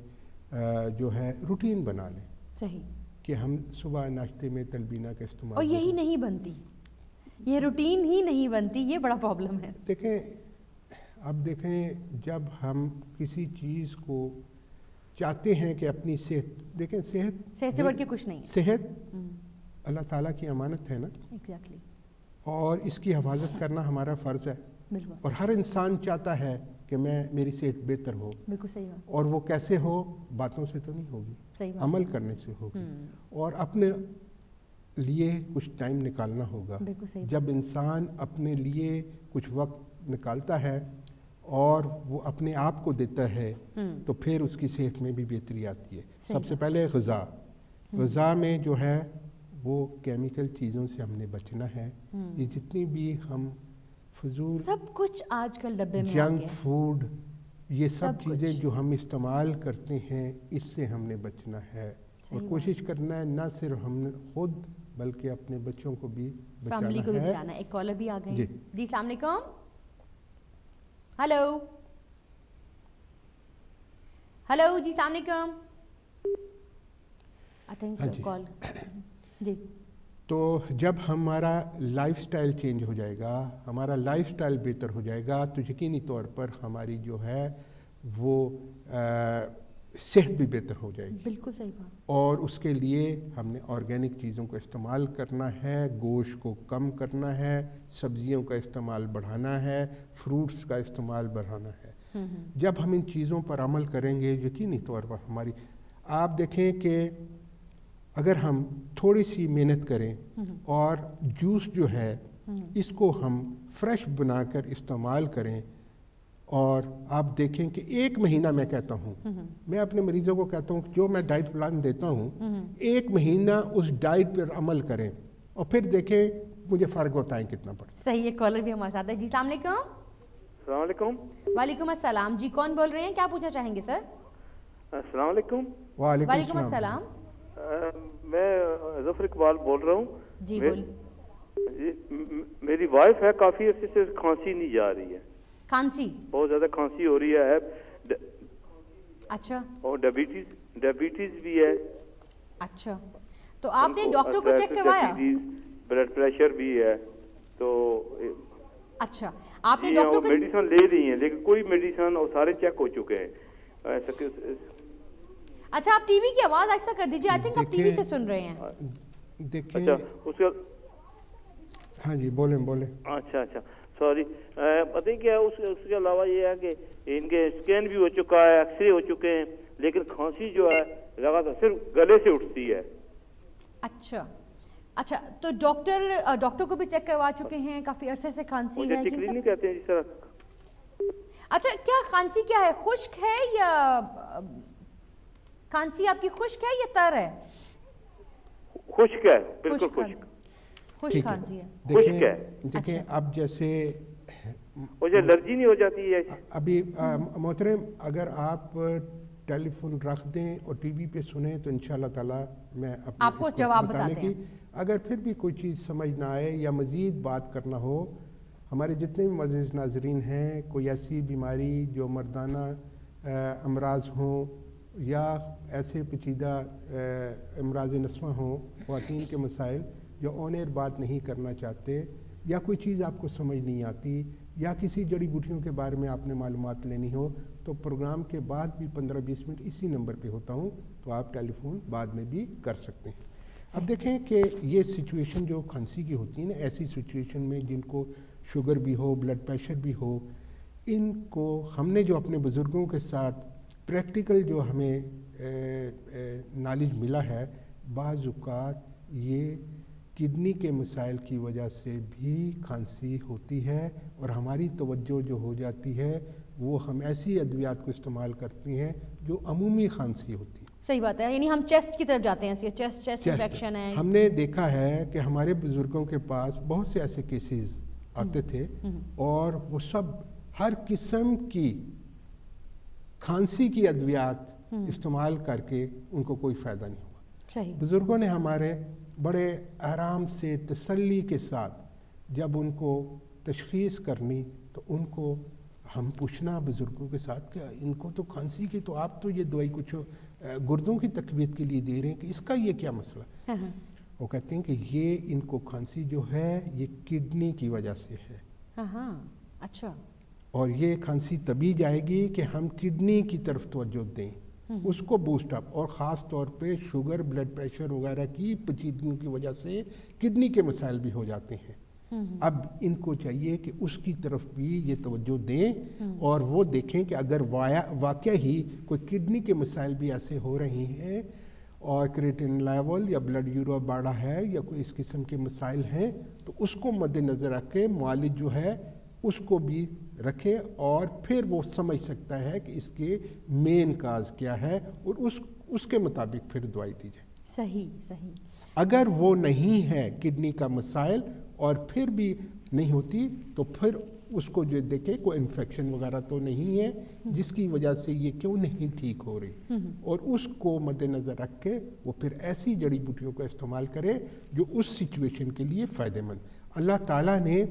جو ہے روٹین بنا لیں. صحیح. کہ ہم صبح ناشتے میں تلبینہ کا استعمال. اور یہی نہیں بنتی، یہ روٹین ہی نہیں بنتی، یہ بڑا پرابلم ہے. دیکھیں اب دیکھیں جب ہم کسی چیز کو چاہتے ہیں کہ اپنی صحت، دیکھیں صحت سے بڑھ کے کچھ نہیں. صحت اللہ تعالیٰ کی امانت ہے نا. ایگزیکٹلی. اور اس کی حفاظت کرنا ہمارا فرض ہے. اور ہر انسان چاہتا ہے کہ میری صحت بہتر ہو. بالکل صحیح بات. اور وہ کیسے ہو؟ باتوں سے تو نہیں ہوگی، عمل کرنے سے ہوگی. اور اپنے لیے کچھ ٹائم نکالنا ہوگا. جب انسان اپنے لیے کچھ وقت نکالتا ہے اور وہ اپنے آپ کو دیتا ہے تو پھر اس کی صحت میں بھی بہتری آتی ہے. سب سے پہلے غذا میں جو ہے وہ کیمیکل چیزوں سے ہم نے بچنا ہے. یہ جتنی بھی ہم فضول سب کچھ آج کل ڈبے میں جنک فوڈ، یہ سب چیزیں جو ہم استعمال کرتے ہیں اس سے ہم نے بچنا ہے. اور کوشش کرنا ہے نہ صرف ہم نے خود بلکہ اپنے بچوں کو بھی بچانا ہے. ایک کالر بھی آ گئے. جی السلام علیکم. ہلو جی السلام علیکم. جی تو جب ہمارا لائف سٹائل چینج ہو جائے گا، ہمارا لائف سٹائل بہتر ہو جائے گا تو یقینی طور پر ہماری جو ہے وہ صحت بھی بہتر ہو جائے گی. بالکل صحیح بات. اور اس کے لیے ہم نے آرگینک چیزوں کا استعمال کرنا ہے، گوشت کو کم کرنا ہے، سبزیوں کا استعمال بڑھانا ہے، فروٹس کا استعمال بڑھانا ہے. جب ہم ان چیزوں پر عمل کریں گے یقینی طور پر ہماری، آپ دیکھیں کہ اگر ہم تھوڑی سی محنت کریں اور جوس جو ہے اس کو ہم فریش بنا کر استعمال کریں، اور آپ دیکھیں کہ 1 مہینہ میں کہتا ہوں، میں اپنے مریضوں کو کہتا ہوں جو میں ڈائٹ پلان دیتا ہوں 1 مہینہ اس ڈائٹ پر عمل کریں اور پھر دیکھیں مجھے فرق بتائیں کتنا پڑتا. صحیح ہے. کالر بھی ہمارے ساتھ ہے. جی السلام علیکم. السلام علیکم. وعلیکم السلام. جی کون بول رہے ہیں، کیا پوچھنا چاہیں گے سر؟ السلام علیکم. وعلیکم السلام. میں ظفر اقبال بول رہا ہوں. جی بول. میری وائف ہے، کافی عرصے سے کھانسی نہیں جا رہی ہے. کھانسی؟ بہت زیادہ کھانسی ہو رہی ہے. اچھا. اور ڈائبٹیز بھی ہے. اچھا تو آپ نے ڈاکٹر کو چیک کروایا؟ بلڈ پریشر بھی ہے. تو اچھا آپ نے ڈاکٹر کو میڈیسن لے رہی ہیں لیکن کوئی میڈیسن اور سارے چیک ہو چکے ہیں ایسا. اچھا آپ ٹی وی کی آواز آہستہ کر دیجیے, آئی تھنک آپ ٹی وی سے سن رہے ہیں. دیکھیں اچھا اس کا ہاں جی بولیں. اچھا سوری. پتہ ہی کیا اس کے علاوہ یہ ہے کہ ان کے اسکین بھی ہو چکا ہے, ایکس رے ہو چکے ہیں, لیکن کھانسی جو ہے لگاتار صرف گلے سے اٹھتی ہے. اچھا تو ڈاکٹر کو بھی چیک کروا چکے ہیں, کافی عرصے سے کھانسی ہے. ٹکلی نہیں کہتے ہیں جس طرح. اچھا کیا کھانسی کیا ہے, خشک ہے یا کھانسی آپ کی خشک ہے یا تر ہے؟ خشک ہے, بالکل خشک کھانسی ہے. دیکھیں اب جیسے مجھے الرجی نہیں ہو جاتی ہے ابھی محترم, اگر آپ ٹیلی فون رکھ دیں اور ٹی وی پہ سنیں تو انشاءاللہ تعالیٰ میں آپ کو جواب بتانے کی, اگر پھر بھی کوئی چیز سمجھ نہ آئے یا مزید بات کرنا ہو, ہمارے جتنے بھی معزز ناظرین ہیں, کوئی ایسی بیماری جو مردانہ امراض ہوں یا ایسے پیچیدہ امراض نسواں ہوں, خواتین کے مسائل جو آن ایئر بات نہیں کرنا چاہتے, یا کوئی چیز آپ کو سمجھ نہیں آتی, یا کسی جڑی بوٹیوں کے بارے میں آپ نے معلومات لینی ہو, تو پروگرام کے بعد بھی 15-20 منٹ اسی نمبر پہ ہوتا ہوں, تو آپ ٹیلی فون بعد میں بھی کر سکتے ہیں. اب دیکھیں کہ یہ سچویشن جو کھانسی کی ہوتی ہے نا, ایسی سچویشن میں جن کو شوگر بھی ہو, بلڈ پریشر بھی ہو, ان کو ہم نے جو اپنے بزرگوں کے ساتھ پریکٹیکل جو ہمیں نالج ملا ہے, بعض اوقات یہ کڈنی کے مسائل کی وجہ سے بھی کھانسی ہوتی ہے, اور ہماری توجہ جو ہو جاتی ہے وہ ہم ایسی ادویات کو استعمال کرتے ہیں جو عمومی کھانسی ہوتی ہے. صحیح بات ہے, یعنی ہم چیسٹ کی طرف جاتے ہیں, چیسٹ انفیکشن ہے. ہم نے دیکھا ہے کہ ہمارے بزرگوں کے پاس بہت سے ایسے کیسز آتے تھے, اور وہ سب ہر قسم کی کھانسی کی ادویات استعمال کر کے ان کو کوئی فائدہ نہیں ہوا. بزرگوں نے ہمارے بڑے آرام سے تسلی کے ساتھ جب ان کو تشخیص کرنی تو ان کو ہم پوچھنا بزرگوں کے ساتھ کہ ان کو تو کھانسی کی, تو آپ تو یہ دوائی کچھ گردوں کی تقویت کے لیے دے رہے ہیں, کہ اس کا یہ کیا مسئلہ ہے؟ وہ کہتے ہیں کہ یہ ان کو کھانسی جو ہے یہ کڈنی کی وجہ سے ہے. اچھا. اور یہ کھانسی تبھی جائے گی کہ ہم کڈنی کی طرف توجہ دیں, اس کو بوسٹ اپ, اور خاص طور پہ شوگر, بلڈ پریشر وغیرہ کی پیچیدگیوں کی وجہ سے کڈنی کے مسائل بھی ہو جاتے ہیں. اب ان کو چاہیے کہ اس کی طرف بھی یہ توجہ دیں, اور وہ دیکھیں کہ اگر واقع ہی کوئی کڈنی کے مسائل بھی ایسے ہو رہے ہیں, اور کریٹن لیول یا بلڈ یوریا بڑھا ہے, یا کوئی اس قسم کے مسائل ہیں, تو اس کو مد نظر رکھ کے معالج جو ہے اس کو بھی رکھے, اور پھر وہ سمجھ سکتا ہے کہ اس کے مین کاز کیا ہے, اور اس کے مطابق پھر دوائی دی جائے. صحیح. اگر وہ نہیں ہے کڈنی کا مسائل اور پھر بھی نہیں ہوتی, تو پھر اس کو جو دیکھے کوئی انفیکشن وغیرہ تو نہیں ہے جس کی وجہ سے یہ کیوں نہیں ٹھیک ہو رہی, اور اس کو مد نظر رکھ کے وہ پھر ایسی جڑی بوٹیوں کا استعمال کرے جو اس سچویشن کے لیے فائدہ مند. اللہ تعالیٰ نے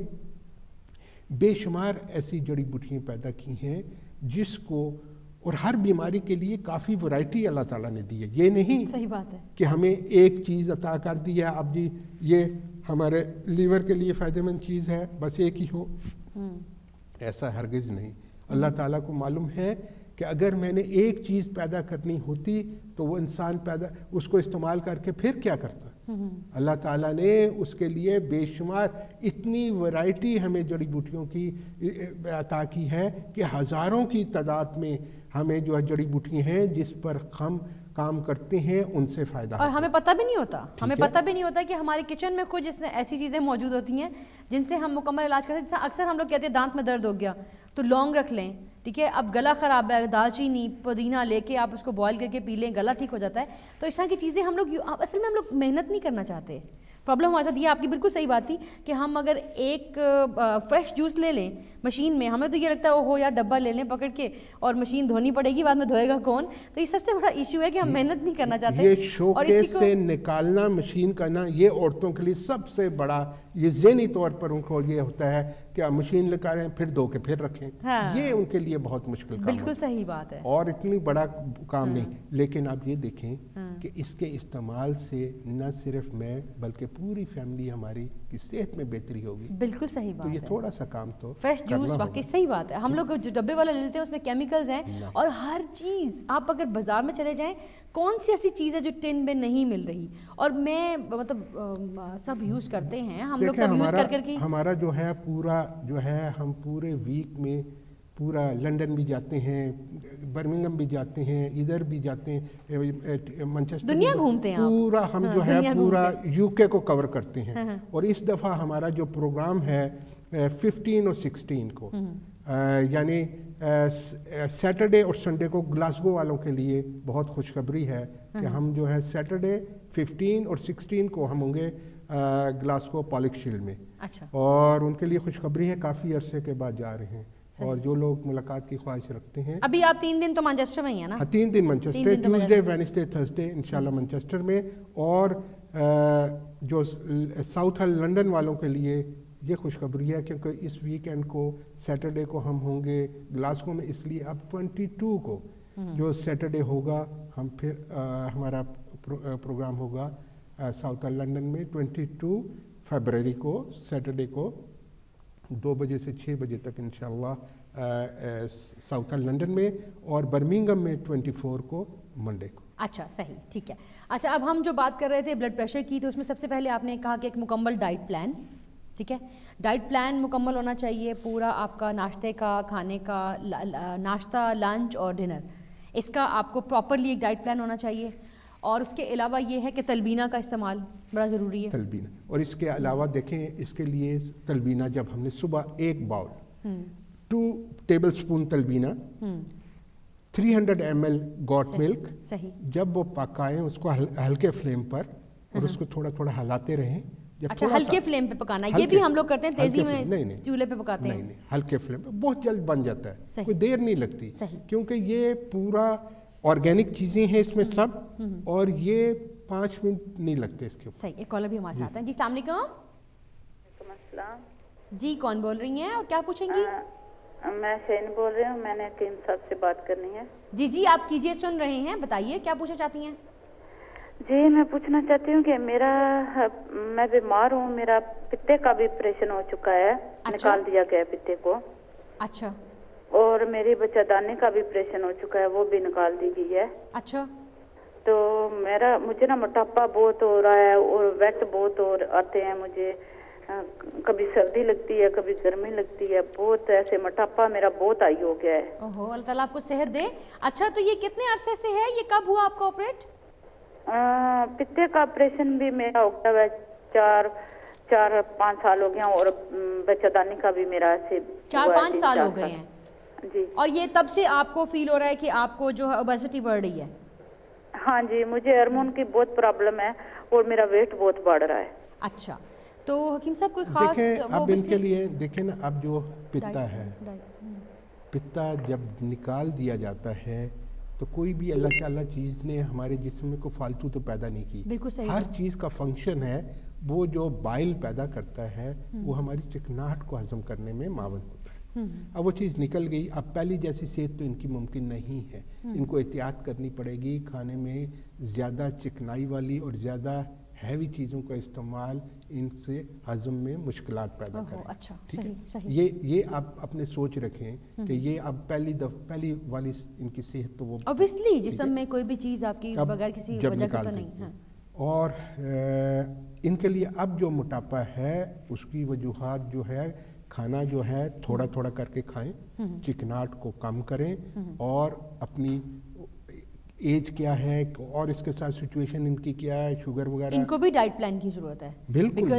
بے شمار ایسی جڑی بوٹیاں پیدا کی ہیں جس کو, اور ہر بیماری کے لیے کافی ورائٹی اللہ تعالیٰ نے دی ہے. یہ نہیں صحیح بات ہے کہ ہمیں ایک چیز عطا کر دی ہے, اب جی یہ ہمارے لیور کے لیے فائدہ مند چیز ہے, بس ایک ہی ہو, ایسا ہرگز نہیں. اللہ تعالیٰ کو معلوم ہے کہ اگر میں نے ایک چیز پیدا کرنی ہوتی تو وہ انسان اس کو استعمال کر کے پھر کیا کرتا. اللہ تعالیٰ نے اس کے لیے بے شمار اتنی ورائٹی ہمیں جڑی بوٹیوں کی عطا کی ہے کہ ہزاروں کی تعداد میں ہمیں جو جڑی بوٹیاں ہیں جس پر ہم کام کرتے ہیں ان سے فائدہ, اور ہمیں پتہ بھی نہیں ہوتا, کہ ہمارے کچن میں کچھ ایسی چیزیں موجود ہوتی ہیں جن سے ہم مکمل علاج کرتے ہیں. جیسا اکثر ہم لوگ کہتے ہیں دانت میں درد ہو گیا تو لونگ رکھ لیں, ٹھیک ہے, اب گلا خراب ہے, دال چینی پودینہ لے کے آپ اس کو بوائل کر کے پی لیں, گلا ٹھیک ہو جاتا ہے. تو اس طرح کی چیزیں ہم لوگ اصل میں ہم لوگ محنت نہیں کرنا چاہتے. پرابلم ہمارے ساتھ یہ, آپ کی بالکل صحیح بات تھی کہ ہم اگر ایک فریش جوس لے لیں مشین میں, ہمیں تو یہ لگتا ہے وہ ہو یار ڈبہ لے لیں پکڑ کے, اور مشین دھونی پڑے گی, بعد میں دھوئے گا کون. تو یہ سب سے بڑا ایشو ہے کہ ہم محنت نہیں کرنا چاہتے. یہ شوکیس سے نکالنا مشین کا نا, یہ عورتوں کے لیے سب سے بڑا یہ ذہنی طور پر ان کو یہ ہوتا ہے کہ مشین نکالیں پھر دھو کے پھر رکھیں, یہ ان کے لیے بہت مشکل کام ہے. بالکل صحیح بات ہے, اور اتنی بڑا کام نہیں. لیکن آپ یہ دیکھیں کہ اس کے استعمال سے نہ صرف میں بلکہ पूरी फैमिली हमारी की सेहत में बेहतरी होगी। बिल्कुल सही बात तो ये है। थोड़ा सा काम तो फ्रेश जूस वाकई सही बात है। हम लोग जो डब्बे वाला लेते हैं उसमें केमिकल्स हैं और हर चीज़, आप अगर बाजार में चले जाएं कौन सी ऐसी चीज़ है जो टिन में नहीं मिल रही, और मैं मतलब सब यूज़ करते हैं हम लोग, सब यूज़ करके हमारा जो है पूरा जो है हम पूरे वीक में पूरा लंदन भी जाते हैं, बर्मिंघम भी जाते हैं, इधर भी जाते हैं, मैनचेस्टर, दुनिया घूमते हैं पूरा हम जो है पूरा यूके को कवर करते हैं। और इस दफ़ा हमारा जो प्रोग्राम है 15 और 16 को, यानी सैटरडे और संडे को ग्लासगो वालों के लिए बहुत खुशखबरी है कि हम जो है सैटरडे 15 और 16 को हम होंगे ग्लासगो पॉलिक शील्ड में। अच्छा। और उनके लिए खुशखबरी है, काफ़ी अरसे के बाद जा रहे हैं और जो लोग मुलाकात की ख्वाहिश रखते हैं। अभी आप 3 दिन तो मैनचेस्टर में ही है ना? हाँ, 3 दिन मैनचेस्टर, ट्यूसडे वेडनेसडे थर्सडे इंशाल्लाह मैनचेस्टर में। और जो साउथ लंदन वालों के लिए ये खुशखबरी है क्योंकि इस वीकेंड को सैटरडे को हम होंगे ग्लासगो में, इसलिए अब 22 को जो सैटरडे होगा हम फिर हमारा प्रोग्राम होगा साउथ लंदन में 22 फरवरी को सैटरडे को 2 बजे से 6 बजे तक इंशाल्लाह साउथ लंदन में, और बर्मिंघम में 24 को मंडे को। अच्छा, सही, ठीक है। अच्छा, अब हम जो बात कर रहे थे ब्लड प्रेशर की, तो उसमें सबसे पहले आपने कहा कि एक मुकम्मल डाइट प्लान, ठीक है, डाइट प्लान मुकम्मल होना चाहिए पूरा आपका, नाश्ते का, खाने का, नाश्ता, लंच और डिनर, इसका आपको प्रॉपरली एक डाइट प्लान होना चाहिए। और उसके अलावा ये है कि तलबीना का इस्तेमाल बड़ा ज़रूरी है। तलबीना, और इसके अलावा देखें इसके लिए तलबीना जब हमने सुबह 1 बाउल 2 टेबल स्पून तलबीना 300 ml गॉट मिल्क, सही, जब वो पकाएं उसको हल्के फ्लेम पर और उसको थोड़ा थोड़ा हलाते रहें। अच्छा, हल्के फ्लेम पे पकाना, ये भी हम लोग करते हैं, तेजी में चूल्हे पे पकाते हैं? नहीं, हल्के फ्लेम पे बहुत जल्द बन जाता है, कोई देर नहीं लगती, क्योंकि ये पूरा ऑर्गेनिक चीज़ें हैं इसमें सब, और ये 5 मिनट नहीं लगते इसके ऊपर। सही। एक कॉलर भी हमारे साथ हैं। जी, अस्सलाम वालेकुम। जी, कौन बोल रही हैं और क्या पूछेंगी? मैं शैन बोल रही हूँ, मैंने हकीम साहब से बात करनी है। जी जी, आप कीजिए, सुन रहे हैं, बताइए क्या पूछना चाहती हैं? जी, मैं पूछना चाहती हूँ कि मैं बीमार हूँ, मेरा पित्ते का भी ऑपरेशन हो चुका है। अच्छा? निकाल दिया गया पित्ते को। अच्छा। और मेरी बच्चादानी का भी ऑपरेशन हो चुका है, वो भी निकाल दी गई है। अच्छा। तो मुझे ना मोटापा बहुत हो रहा है और वेट बहुत आते हैं मुझे, कभी सर्दी लगती है, कभी गर्मी लगती है, बहुत ऐसे मोटापा मेरा बहुत हाई हो गया है। ओहो, अल्लाह ताला आपको सेहत दे। अच्छा, तो ये कितने अरसे से है, ये कब हुआ आपका ऑपरेट? पित्ते का ऑपरेशन भी मेरा हो गया है 4-5 साल हो गया, और बच्चादानी का भी मेरा ऐसे 4-5 साल हो गए हैं जी। और ये तब से आपको फील हो रहा है कि आपको जो है ओबेसिटी बढ़ रही है? हाँ जी, मुझे हार्मोन की बहुत प्रॉब्लम है और मेरा वेट बहुत बढ़ रहा है। अच्छा, तो हकीम साहब कोई खास अब इनके लिए देखें ना, अब जो पित्ता है, पित्ता जब निकाल दिया जाता है तो कोई भी अल्लाह ताला चीज़ ने हमारे जिस्म में को फालतू तो पैदा नहीं की। बिल्कुल सही। हर चीज़ का फंक्शन है, वो जो बाइल पैदा करता है वो हमारी चिकनाहट को हजम करने में मावन होता है। अब वो चीज़ निकल गई, अब पहली जैसी सेहत तो इनकी मुमकिन नहीं है, इनको एहतियात करनी पड़ेगी, खाने में ज़्यादा चिकनाई वाली और ज़्यादा हैवी चीज़ों का इस्तेमाल इनसे हजम में मुश्किलात पैदा करें। अच्छा, ठीक है, सही। ये आप अपने सोच रखें कि ये अब पहली वाली इनकी सेहत तो वो ऑब्वियसली जिस्म में कोई भी चीज़ आपकी बगैर किसी वजह के तो नहीं है। और इनके लिए अब जो मोटापा है उसकी वजूहात जो है, खाना जो है थोड़ा थोड़ा करके खाएं, चिकनाट को कम करें, और अपनी एज क्या है और इसके साथ सिचुएशन इनकी क्या है, शुगर वगैरह, इनको भी डाइट प्लान की जरूरत है। बिल्कुल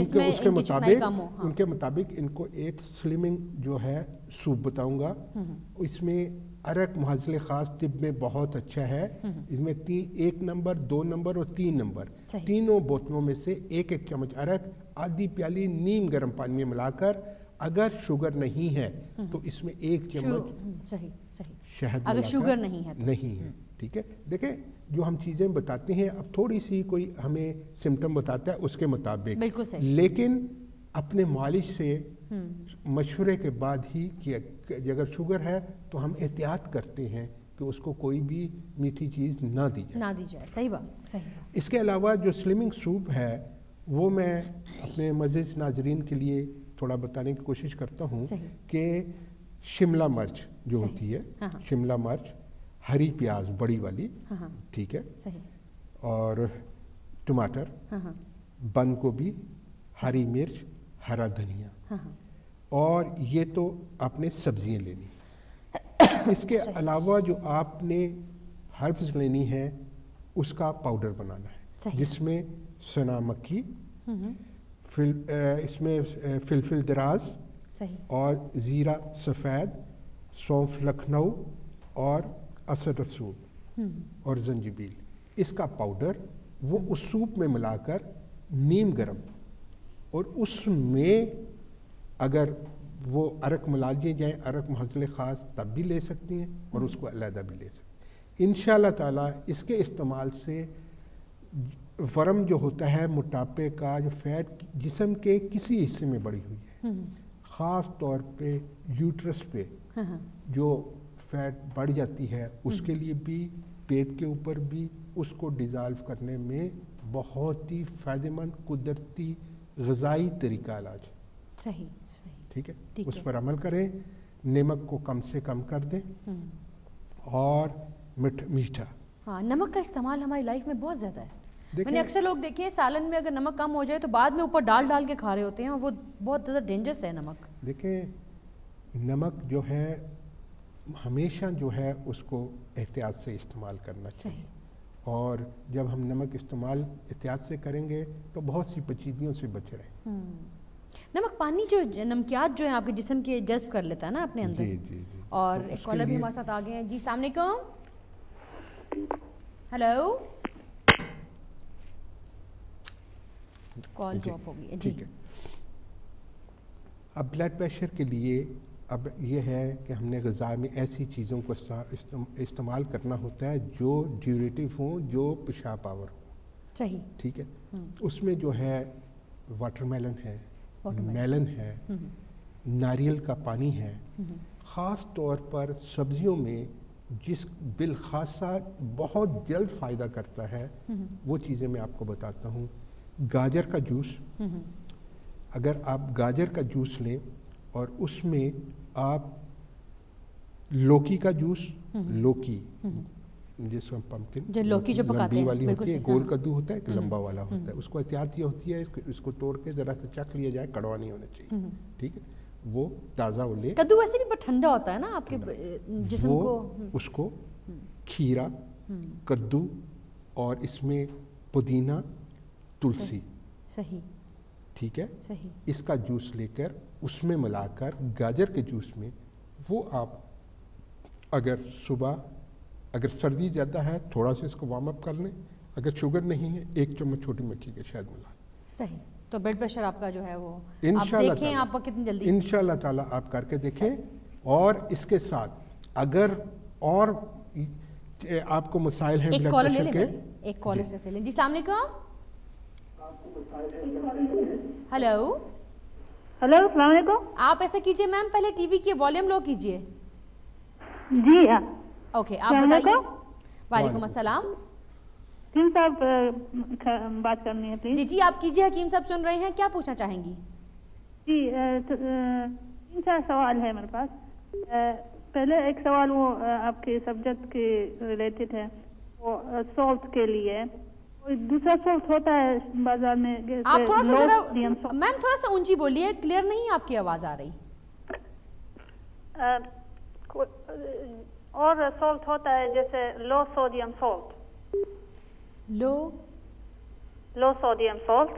उसके मुताबिक इनको एक स्लिमिंग जो है सूप बताऊंगा, इसमें अरक मुहाज़ले ख़ास तिब में बहुत अच्छा है। इसमें 1 नंबर, 2 नंबर और 3 नंबर, तीनों बोतलों में से 1-1 चम्मच अरक आधी प्याली नीम गर्म पानी में मिलाकर, अगर शुगर नहीं है तो इसमें 1 चम्मच शहद, अगर शुगर नहीं है ठीक है। देखें, जो हम चीज़ें बताते हैं, अब थोड़ी सी कोई हमें सिम्टम बताता है उसके मुताबिक, लेकिन अपने मालिश से मशवरे के बाद ही कि अगर शुगर है तो हम एहतियात करते हैं कि उसको कोई भी मीठी चीज़ ना दी जाए। सही बात। इसके अलावा जो स्लिमिंग सूप है वो मैं अपने मज़ीद नाजरीन के लिए थोड़ा बताने की कोशिश करता हूँ कि शिमला मिर्च जो होती है, शिमला मिर्च, हरी प्याज बड़ी वाली, ठीक है, और टमाटर, बंद गोभी, हरी मिर्च, हरा धनिया, और ये तो आपने सब्जियां लेनी। इसके अलावा जो आपने हर्ब्स लेनी है उसका पाउडर बनाना है, जिसमें सना मक्खी, इसमें फिलफिल दराज और ज़ीरा सफ़ेद, सौंफ लखनऊ और असद सूप और जंजीबील, इसका पाउडर वो उस सूप में मिलाकर नीम गरम, और उसमें अगर वो अरक मिला दिए जाए, अरक महज़ले ख़ास, तब भी ले सकती हैं और उसको अलहदा भी ले सकती हैं इंशाअल्लाह ताला। इसके इस्तेमाल से वर्म जो होता है, मोटापे का जो फैट जिस्म के किसी हिस्से में बढ़ी हुई है, ख़ास तौर पे यूट्रस पे जो फैट बढ़ जाती है, उसके लिए भी, पेट के ऊपर भी, उसको डिज़ाल्व करने में बहुत ही फ़ायदेमंद कुदरती ग़िज़ाई तरीका इलाज। सही, ठीक है, उस पर अमल करें, नमक को कम से कम कर दें और मीठा। हाँ, नमक का इस्तेमाल हमारी लाइफ में बहुत ज़्यादा है। मैंने अक्सर लोग देखे सालन में अगर नमक कम हो जाए तो बाद में ऊपर डाल के खा रहे होते हैं, और वो बहुत ज़्यादा डेंजरस है नमक। देखें, नमक जो है हमेशा जो है उसको एहतियात से इस्तेमाल करना चाहिए, और जब हम नमक इस्तेमाल एहतियात से करेंगे तो बहुत सी पेचीदगियों से बच रहे हैं। नमक पानी जो नमकियात जो है आपके जिस्म के जज्ब कर लेता है ना अपने अंदर। जी जी जी। और तो एक कॉलर भी हमारे साथ आ गए हैं। जी अस्सलाम वालेकुम। हेलो, कॉल ड्रॉप हो गई। ठीक है, अब ब्लड प्रेशर के लिए अब ये है कि हमने ग़िज़ा में ऐसी चीज़ों को इस्तेमाल करना होता है जो ड्यूरेटिव हों, जो पेशाब पावर हो। सही, ठीक है। उसमें जो है वाटरमेलन है, मेलन है, नारियल का पानी है, ख़ास तौर पर सब्जियों में जिस बिलखासा बहुत जल्द फ़ायदा करता है, वो चीज़ें मैं आपको बताता हूँ। गाजर का जूस, अगर आप गाजर का जूस लें और उसमें आप लौकी का जूस, लौकी जिसमें पम्पकिन, जो लौकी जो पकाते हैं वाली होती है, गोल कद्दू होता है, एक लंबा वाला होता है, उसको एहतियात ये होती है इसको तोड़ के ज़रा सा चख लिया जाए, कड़वा नहीं होना चाहिए। ठीक है, वो ताज़ा वो ले। कद्दू वैसे भी बहुत ठंडा होता है ना आपके जिस्म को। उसको खीरा, कद्दू और इसमें पुदीना, तुलसी, सही, ठीक है, सही, इसका जूस लेकर उसमें मिलाकर गाजर के जूस में वो आप अगर सुबह, अगर सर्दी ज़्यादा है थोड़ा सा इसको वार्म अप कर लें, अगर शुगर नहीं है 1 चम्मच छोटी मक्खी के शहद मिला। सही, तो ब्लड प्रेशर आपका जो है वो इंशाल्लाह आप देखें आपका कितनी जल्दी, इंशाल्लाह ताला आप करके देखें। और इसके साथ अगर और आपको मसाइल हैं ब्लड प्रेशर के, एक कॉलर से ले। जी अस्सलाम वालेकुम। हेलो हेलो, अस्सलाम वालेकुम। आप ऐसा कीजिए मैम, पहले टीवी की वॉल्यूम लो कीजिए। जी ओके, आप बताइए। वालेकुम अस्सलाम। हकीम साहब बात करनी है प्लीज। जी जी आप कीजिए, हकीम साहब सुन रहे हैं, क्या पूछना चाहेंगी? जी 3-4 सवाल है मेरे पास। पहले एक सवाल वो आपके सब्जेक्ट के रिलेटेड है, वो सॉल्ट के लिए। दूसरा सॉल्ट होता है बाजार में, आप थोड़ा सा जरा मैम थोड़ा सा ऊंची बोलिए, क्लियर नहीं आपकी आवाज आ रही। और सॉल्ट होता है जैसे low sodium salt, low sodium salt.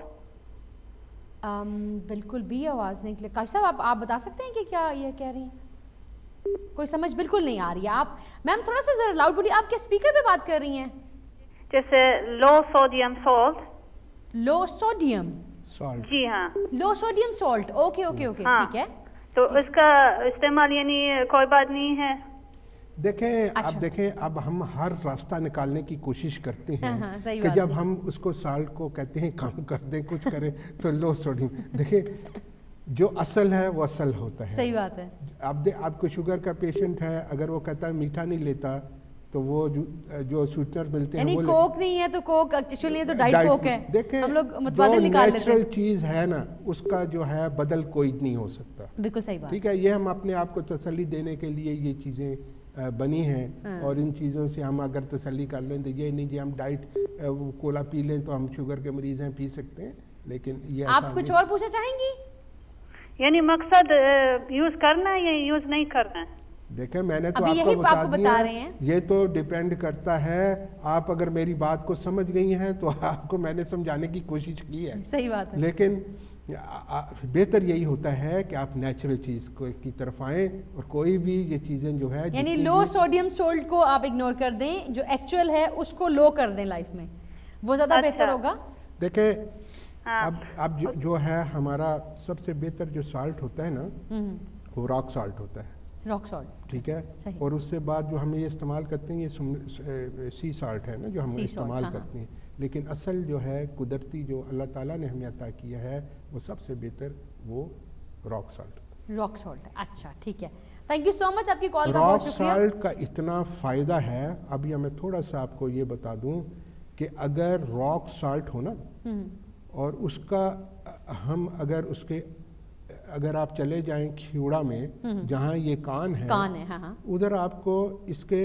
बिल्कुल भी आवाज नहीं क्लियर। काश साहब आप बता सकते हैं कि क्या ये कह रही हैं? कोई समझ बिल्कुल नहीं आ रही है। आप मैम थोड़ा सा जरा लाउड बोलिए, आप क्या स्पीकर पे बात कर रही हैं? जैसे low sodium salt, low sodium salt, जी हाँ, low sodium salt. Okay okay okay, ठीक है। तो इसका इस्तेमाल यानी कोई बात नहीं है। देखें, अच्छा। अब देखें, अब हम हर रास्ता निकालने की कोशिश करते हैं कि जब हम उसको साल्ट को कहते हैं काम कर दें, कुछ करें तो लो सोडियम। देखें, जो असल है वो असल होता है। सही बात है। आपको शुगर का पेशेंट है, अगर वो कहता है मीठा नहीं लेता तो वो जो स्वीटनर मिलते हैं, वो कोक नहीं है तो कोक एक्चुअली तो डाइट कोक है। देखें, हम लोग मुतबादिल निकाल लेते हैं। नेचुरल चीज़ है ना, उसका जो है बदल कोई नहीं हो सकता। बिल्कुल सही बात। ठीक है, ये हम अपने आप को तसल्ली देने के लिए ये चीज़ें बनी हैं, और इन चीज़ों से हम अगर तसल्ली कर लें तो ये नहीं कि हम डाइट कोला पी लें तो हम शुगर के मरीज़ हैं, पी सकते हैं, लेकिन ये आप कुछ और पूछना चाहेंगी? यानी मकसद यूज करना है या यूज नहीं करना है? देखें, मैंने तो आपको बता दिया, ये तो डिपेंड करता है। आप अगर मेरी बात को समझ गई हैं तो आपको मैंने समझाने की कोशिश की है। सही बात है। लेकिन बेहतर यही होता है कि आप नेचुरल चीज़ की तरफ आएँ, और कोई भी ये चीज़ें जो है, यानी लो सोडियम सोल्ट को आप इग्नोर कर दें, जो एक्चुअल है उसको लो कर दें लाइफ में, वो ज़्यादा बेहतर होगा। देखें, अब जो है हमारा सबसे बेहतर जो साल्ट होता है ना, वो रॉक साल्ट होता है। रॉक सॉल्ट, ठीक है। और उससे बाद जो हम ये इस्तेमाल करते हैं, ये सी साल्ट है ना जो हम इस्तेमाल करते हैं, लेकिन असल जो है कुदरती जो अल्लाह ताला ने हमें अता किया है, वो सबसे बेहतर वो रॉक सॉल्ट है। अच्छा, ठीक है, थैंक यू सो मच आपकी कॉल का बहुत शुक्रिया। रॉक साल्ट का इतना फ़ायदा है, अभी मैं थोड़ा सा आपको ये बता दूं कि अगर रॉक साल्ट हो ना, और उसका अगर आप चले जाएं खियोड़ा में जहाँ ये कान है, हाँ। उधर आपको इसके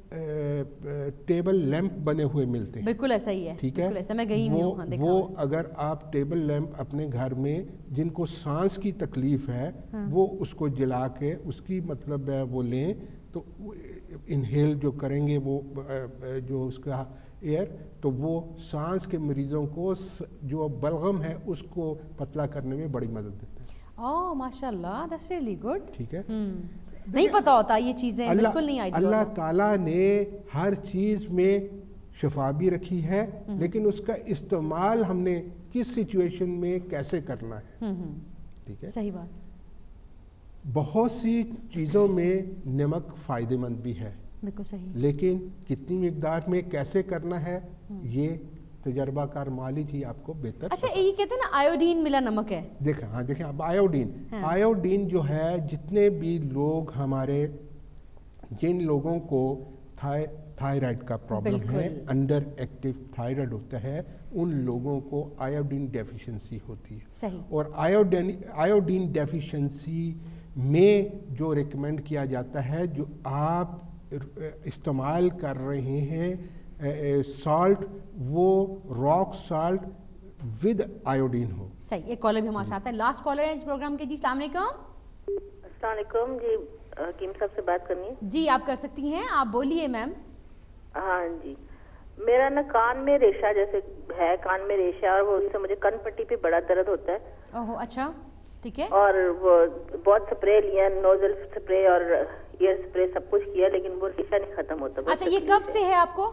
टेबल लैंप बने हुए मिलते हैं। बिल्कुल ऐसा ही है। ठीक है, ऐसा मैं गई हूँ, हाँ, वो अगर आप टेबल लैंप अपने घर में, जिनको सांस की तकलीफ है, वो उसको जला के उसकी मतलब वो लें, तो इनहेल जो करेंगे वो जो उसका एयर, तो वो सांस के मरीजों को जो बलगम है उसको पतला करने में बड़ी मदद देता है। ओह माशाल्लाह, दैट्स रियली गुड। ठीक है, नहीं पता होता ये चीज़ें, बिल्कुल नहीं आइडिया। अल्लाह ताला ने हर चीज़ में शफा भी रखी है, लेकिन उसका इस्तेमाल हमने किस सिचुएशन में कैसे करना है। ठीक है, सही बात। बहुत सी चीज़ों में नमक फ़ायदेमंद भी है, बिल्कुल सही, लेकिन कितनी मिकदार में कैसे करना है ये तजर्बाकार मालिक ही आपको बेहतर। अच्छा, ये कहते हैं ना आयोडीन मिला नमक है। देखें, हाँ देखें, अब आयोडीन जो है, जितने भी लोग हमारे, जिन लोगों को थायराइड का प्रॉब्लम है, अंडर एक्टिव थायराइड होता है, उन लोगों को आयोडीन डेफिशिएंसी होती है। सही। और आयोडीन डेफिशिएंसी में जो रिकमेंड किया जाता है, जो आप इस्तेमाल कर रहे हैं सॉल्ट, वो रॉक सॉल्ट विद आयोडीन हो। सही। एक कॉलर भी हमारे साथ है, लास्ट कॉलर है इस प्रोग्राम के। जी अस्सलाम वालेकुम। जी हकीम साहब से बात करनी है। जी आप कर सकती हैं, आप बोलिए मैम। हाँ जी, मेरा ना कान में रेशा जैसे है, कान में रेशा, और वो उससे मुझे कन पट्टी पे बड़ा दर्द होता है। ओहो, अच्छा, ठीक है। और वो बहुत स्प्रे लिया, नोजल स्प्रे और ईयर स्प्रे सब कुछ किया, लेकिन वो रेशा नहीं खत्म होता। अच्छा, ये कब से है आपको?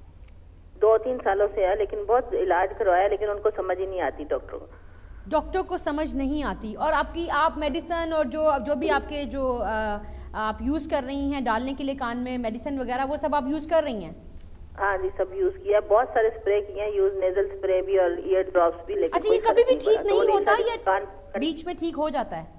2-3 सालों से है, लेकिन बहुत इलाज करवाया, लेकिन उनको समझ ही नहीं आती डॉक्टर को समझ नहीं आती। और आप मेडिसिन और जो भी आपके जो आप यूज़ कर रही हैं डालने के लिए कान में मेडिसिन वगैरह, वो सब आप यूज़ कर रही हैं? हाँ जी, सब यूज़ किया, बहुत सारे स्प्रे किए हैं, यूज नेजल स्प्रे भी और ईयर ड्रॉप्स भी। लेकिन अच्छा, ये कभी भी ठीक नहीं होता या बीच में ठीक हो जाता है?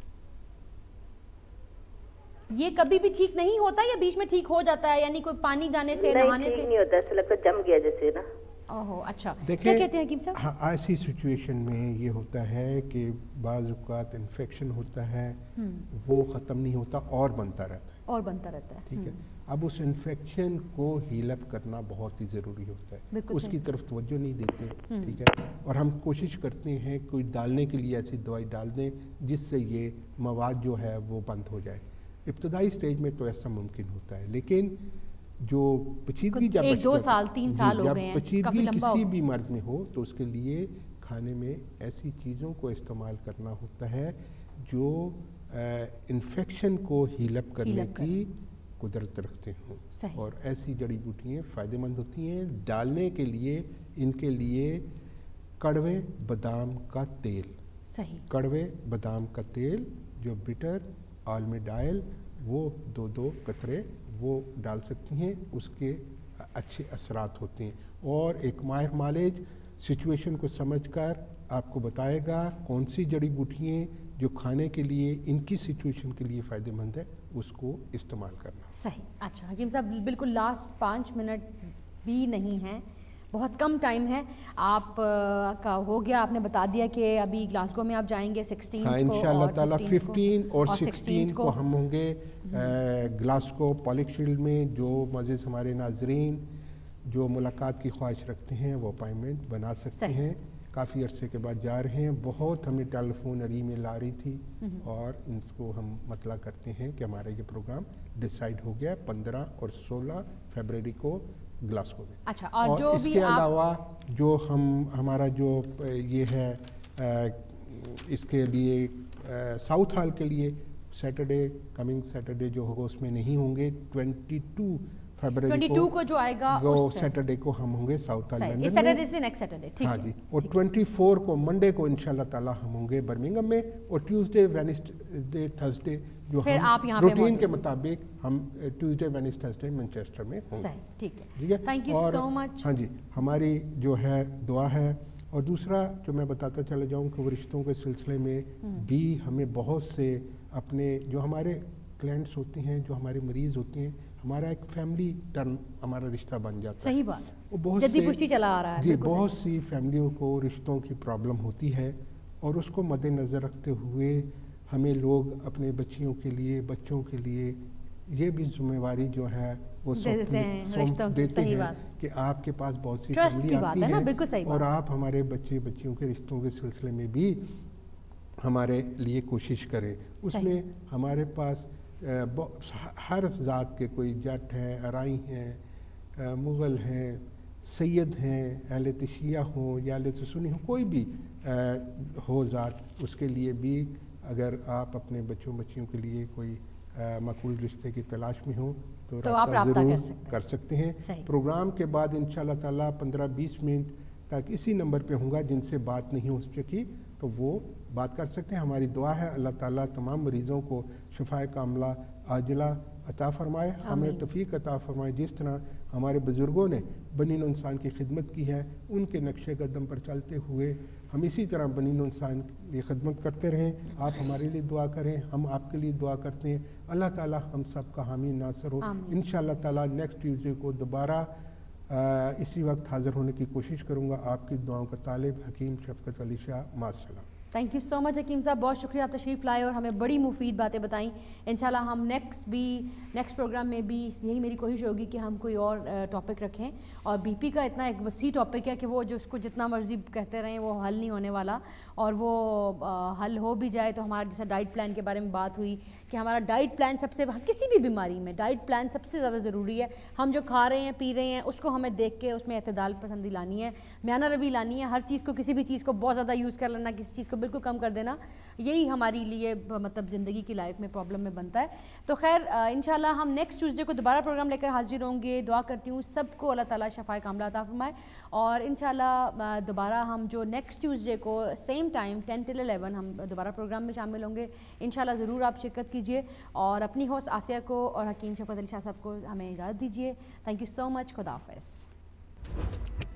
ये कभी भी ठीक नहीं होता या बीच में ठीक हो जाता है? यानी कोई पानी जाने से, नहाने से नहीं होता, ऐसा लगता है जम गया जैसे ना। ओहो, अच्छा। क्या कहते हैं हकीम साहब? हाँ, ऐसी सिचुएशन में ये होता है कि बाज़ औक़ात इन्फेक्शन होता है, वो ख़त्म नहीं होता और बनता रहता है। ठीक है, अब उस इन्फेक्शन को हील अप करना बहुत ही ज़रूरी होता है, उसकी तरफ तवज्जो नहीं देते। ठीक है, और हम कोशिश करते हैं कोई डालने के लिए ऐसी दवाई डाल दें जिससे ये मवाद जो है वो बंद हो जाए। इब्तदाई स्टेज में तो ऐसा मुमकिन होता है, लेकिन जो पेचीदगी जब 1-2 साल 3 साल हो गए हैं, पेचीदगी किसी भी मर्ज में हो, तो उसके लिए खाने में ऐसी चीज़ों को इस्तेमाल करना होता है जो इन्फेक्शन को हील अप करने की कुदरत रखते हों। और ऐसी जड़ी बूटियाँ फ़ायदेमंद होती हैं डालने के लिए। इनके लिए कड़वे बादाम का तेल, कड़वे बादाम का तेल जो बिटर आलमंड ऑयल, वो 2-2 कतरे वो डाल सकती हैं, उसके अच्छे असरात होते हैं। और एक माहिर मालिज सिचुएशन को समझकर آپ کو بتائے گا کون سی جڑی بوٹیاں جو کھانے کے لیے ان کی سچویشن کے لیے فائدہ مند ہے اس کو استعمال کرنا. صحیح. اچھا حکیم صاحب بالکل لاسٹ 5 منٹ بھی نہیں ہیں, بہت کم ٹائم ہے آپ کا ہو گیا, آپ نے بتا دیا کہ ابھی گلاسگو میں آپ جائیں گے 16 کو, انشاءاللہ تعالیٰ 15 اور 16 کو ہم ہوں گے گلاسگو پولک شیلڈ میں. جو معزز ہمارے ناظرین جو ملاقات کی خواہش رکھتے ہیں وہ اپائنٹمنٹ بنا سکتے ہیں. کافی عرصے کے بعد جا رہے ہیں, بہت ہمیں ٹیلی فون اور ای میل آ رہی تھی اور ان کو ہم مطلع کرتے ہیں کہ ہمارا یہ پروگرام ڈیسائیڈ ہو گیا 15 اور 16 فیبرری کو گلاسگو میں. اچھا, اور جو اس کے علاوہ جو ہمارا جو یہ ہے اس کے لیے ساؤتھ ہال کے لیے سیٹرڈے کمنگ سیٹرڈے جو ہوگا اس میں نہیں ہوں گے. 22 فیبرری کو جو آئے گا وہ سیٹرڈے کو ہم ہوں گے ساؤتھ ہال لندن میں. ہاں جی, اور 24 کو منڈے کو انشاءاللہ تعالیٰ ہم ہوں گے برمنگم میں, اور ٹیوزڈے وینسڈے تھرسڈے جو ہم روٹین کے مطابق ہم ٹیوزڈے وینسڈے تھرسڈے مانچسٹر میں ہوں گے. ٹھیک ہے, تھینک یو سو مچ. ہاں جی, ہماری جو ہے دعا ہے. اور دوسرا جو میں بتاتا چلا جاؤں کہ وہ رشتوں کے سلسلے میں بھی ہمیں بہت سے اپنے جو ہمارے کلائنٹس ہوتے ہیں, جو ہمارے مریض ہوتے ہیں, ہمارا ایک فیملی ٹرم ہمارا رشتہ بن جاتا ہے. صحیح بات, وہ بہت جدی پشتی چلا آ رہا ہے. جی, بہت سی فیملیوں کو رشتوں کی پرابلم ہوتی ہے اور اس کو مد نظر رکھتے ہوئے ہمیں لوگ اپنے بچیوں کے لیے بچوں کے لیے یہ بھی ذمہ داری جو ہے وہ سونپ دیتے ہیں کہ آپ کے پاس بہت سی فیملی آتی ہے اور آپ ہمارے بچیوں کے رشتوں کے سلسلے میں بھی ہمارے لیے کوشش کریں. اس میں ہمارے پاس ہر ذات کے کوئی جٹ ہیں, ارائی ہیں, مغل ہیں, سید ہیں, اہل تشیع ہوں یا اہل سنی ہوں, کوئی بھی ہو ذات, اس کے لیے بھی اگر آپ اپنے بچیوں کے لیے کوئی معقول رشتے کی تلاش میں ہوں تو آپ رابطہ کر سکتے ہیں. پروگرام کے بعد انشاءاللہ تعالیٰ 15-20 منٹ تک اسی نمبر پہ ہوں گا, جن سے بات نہیں ہو سکی تو وہ بات کر سکتے ہیں. ہماری دعا ہے اللہ تعالیٰ تمام مریضوں کو شفائے کاملہ عاجلہ عطا فرمائے, ہمیں توفیق عطا فرمائے. جس طرح ہمارے بزرگوں نے بنی نوع انسان کی خدمت کی ہے, ان کے نقش قدم پر چلتے ہوئے ہم اسی طرح بنی نوع انسان کی خدمت کرتے رہیں. آپ ہمارے لیے دعا کریں, ہم آپ کے لیے دعا کرتے ہیں. اللہ تعالیٰ ہم سب کا حامی ناصر ہو. انشاءاللہ تعالیٰ نیکسٹ ٹیوزڈے کو دوبارہ اسی وقت حاضر ہونے کی کوشش کروں گا. آپ کی دعاؤں کا طالب حکیم شفقت علی شاہ. مع السلام. تھینک یو سو مچ حکیم صاحب, بہت شکریہ آپ تشریف لائے اور ہمیں بڑی مفید باتیں بتائیں. انشاءاللہ ہم نیکسٹ پروگرام میں بھی یہی میری کوشش ہوگی کہ ہم کوئی اور ٹاپک رکھیں. اور بی پی کا اتنا ایک وسیع ٹاپک ہے کہ وہ جو اس کو جتنا مرضی کہتے رہیں وہ حل نہیں ہونے والا, اور وہ حل ہو بھی جائے تو ہمارا جیسا ڈائٹ پلان کے بارے میں بات ہوئی کہ ہمارا ڈائٹ پلان سب سے, کسی بھی بیماری میں ڈائٹ پلان سب سے زیادہ ضروری ہے. ہم جو کھا رہے ہیں پی رہے ہیں اس کو ہمیں دیکھ کے اس میں اعتدال پسندی لانی ہے, میانہ روی لانی ہے. ہر چیز کو, کسی بھی چیز کو بہت زیادہ یوز کر لینا, کسی چیز کو بالکل کم کر دینا, یہی ہماری لیے مطلب زندگی کی لائف میں پرابلم میں بنتا ہے. تو خیر انشاءاللہ ہم نیکسٹ ٹیوزڈے کو دوبارہ پروگرام لے کر حاضر ہوں گے. دعا کرتی ہوں سب کو اللہ تعالیٰ شفائے کاملہ عطا فرمائے, اور انشاءاللہ دوبارہ ہم جو نیکسٹ ٹیوزڈے کو سیم ٹائم 10 till 11 ہم دوبارہ پروگرام میں شامل ہوں گے. انشاءاللہ ضرور آپ شرکت کیجیے, اور اپنی ہوسٹ آسیہ کو اور حکیم شفقت علی شاہ صاحب کو ہمیں اجازت دیجیے. Thank you so much. خدا حافظ.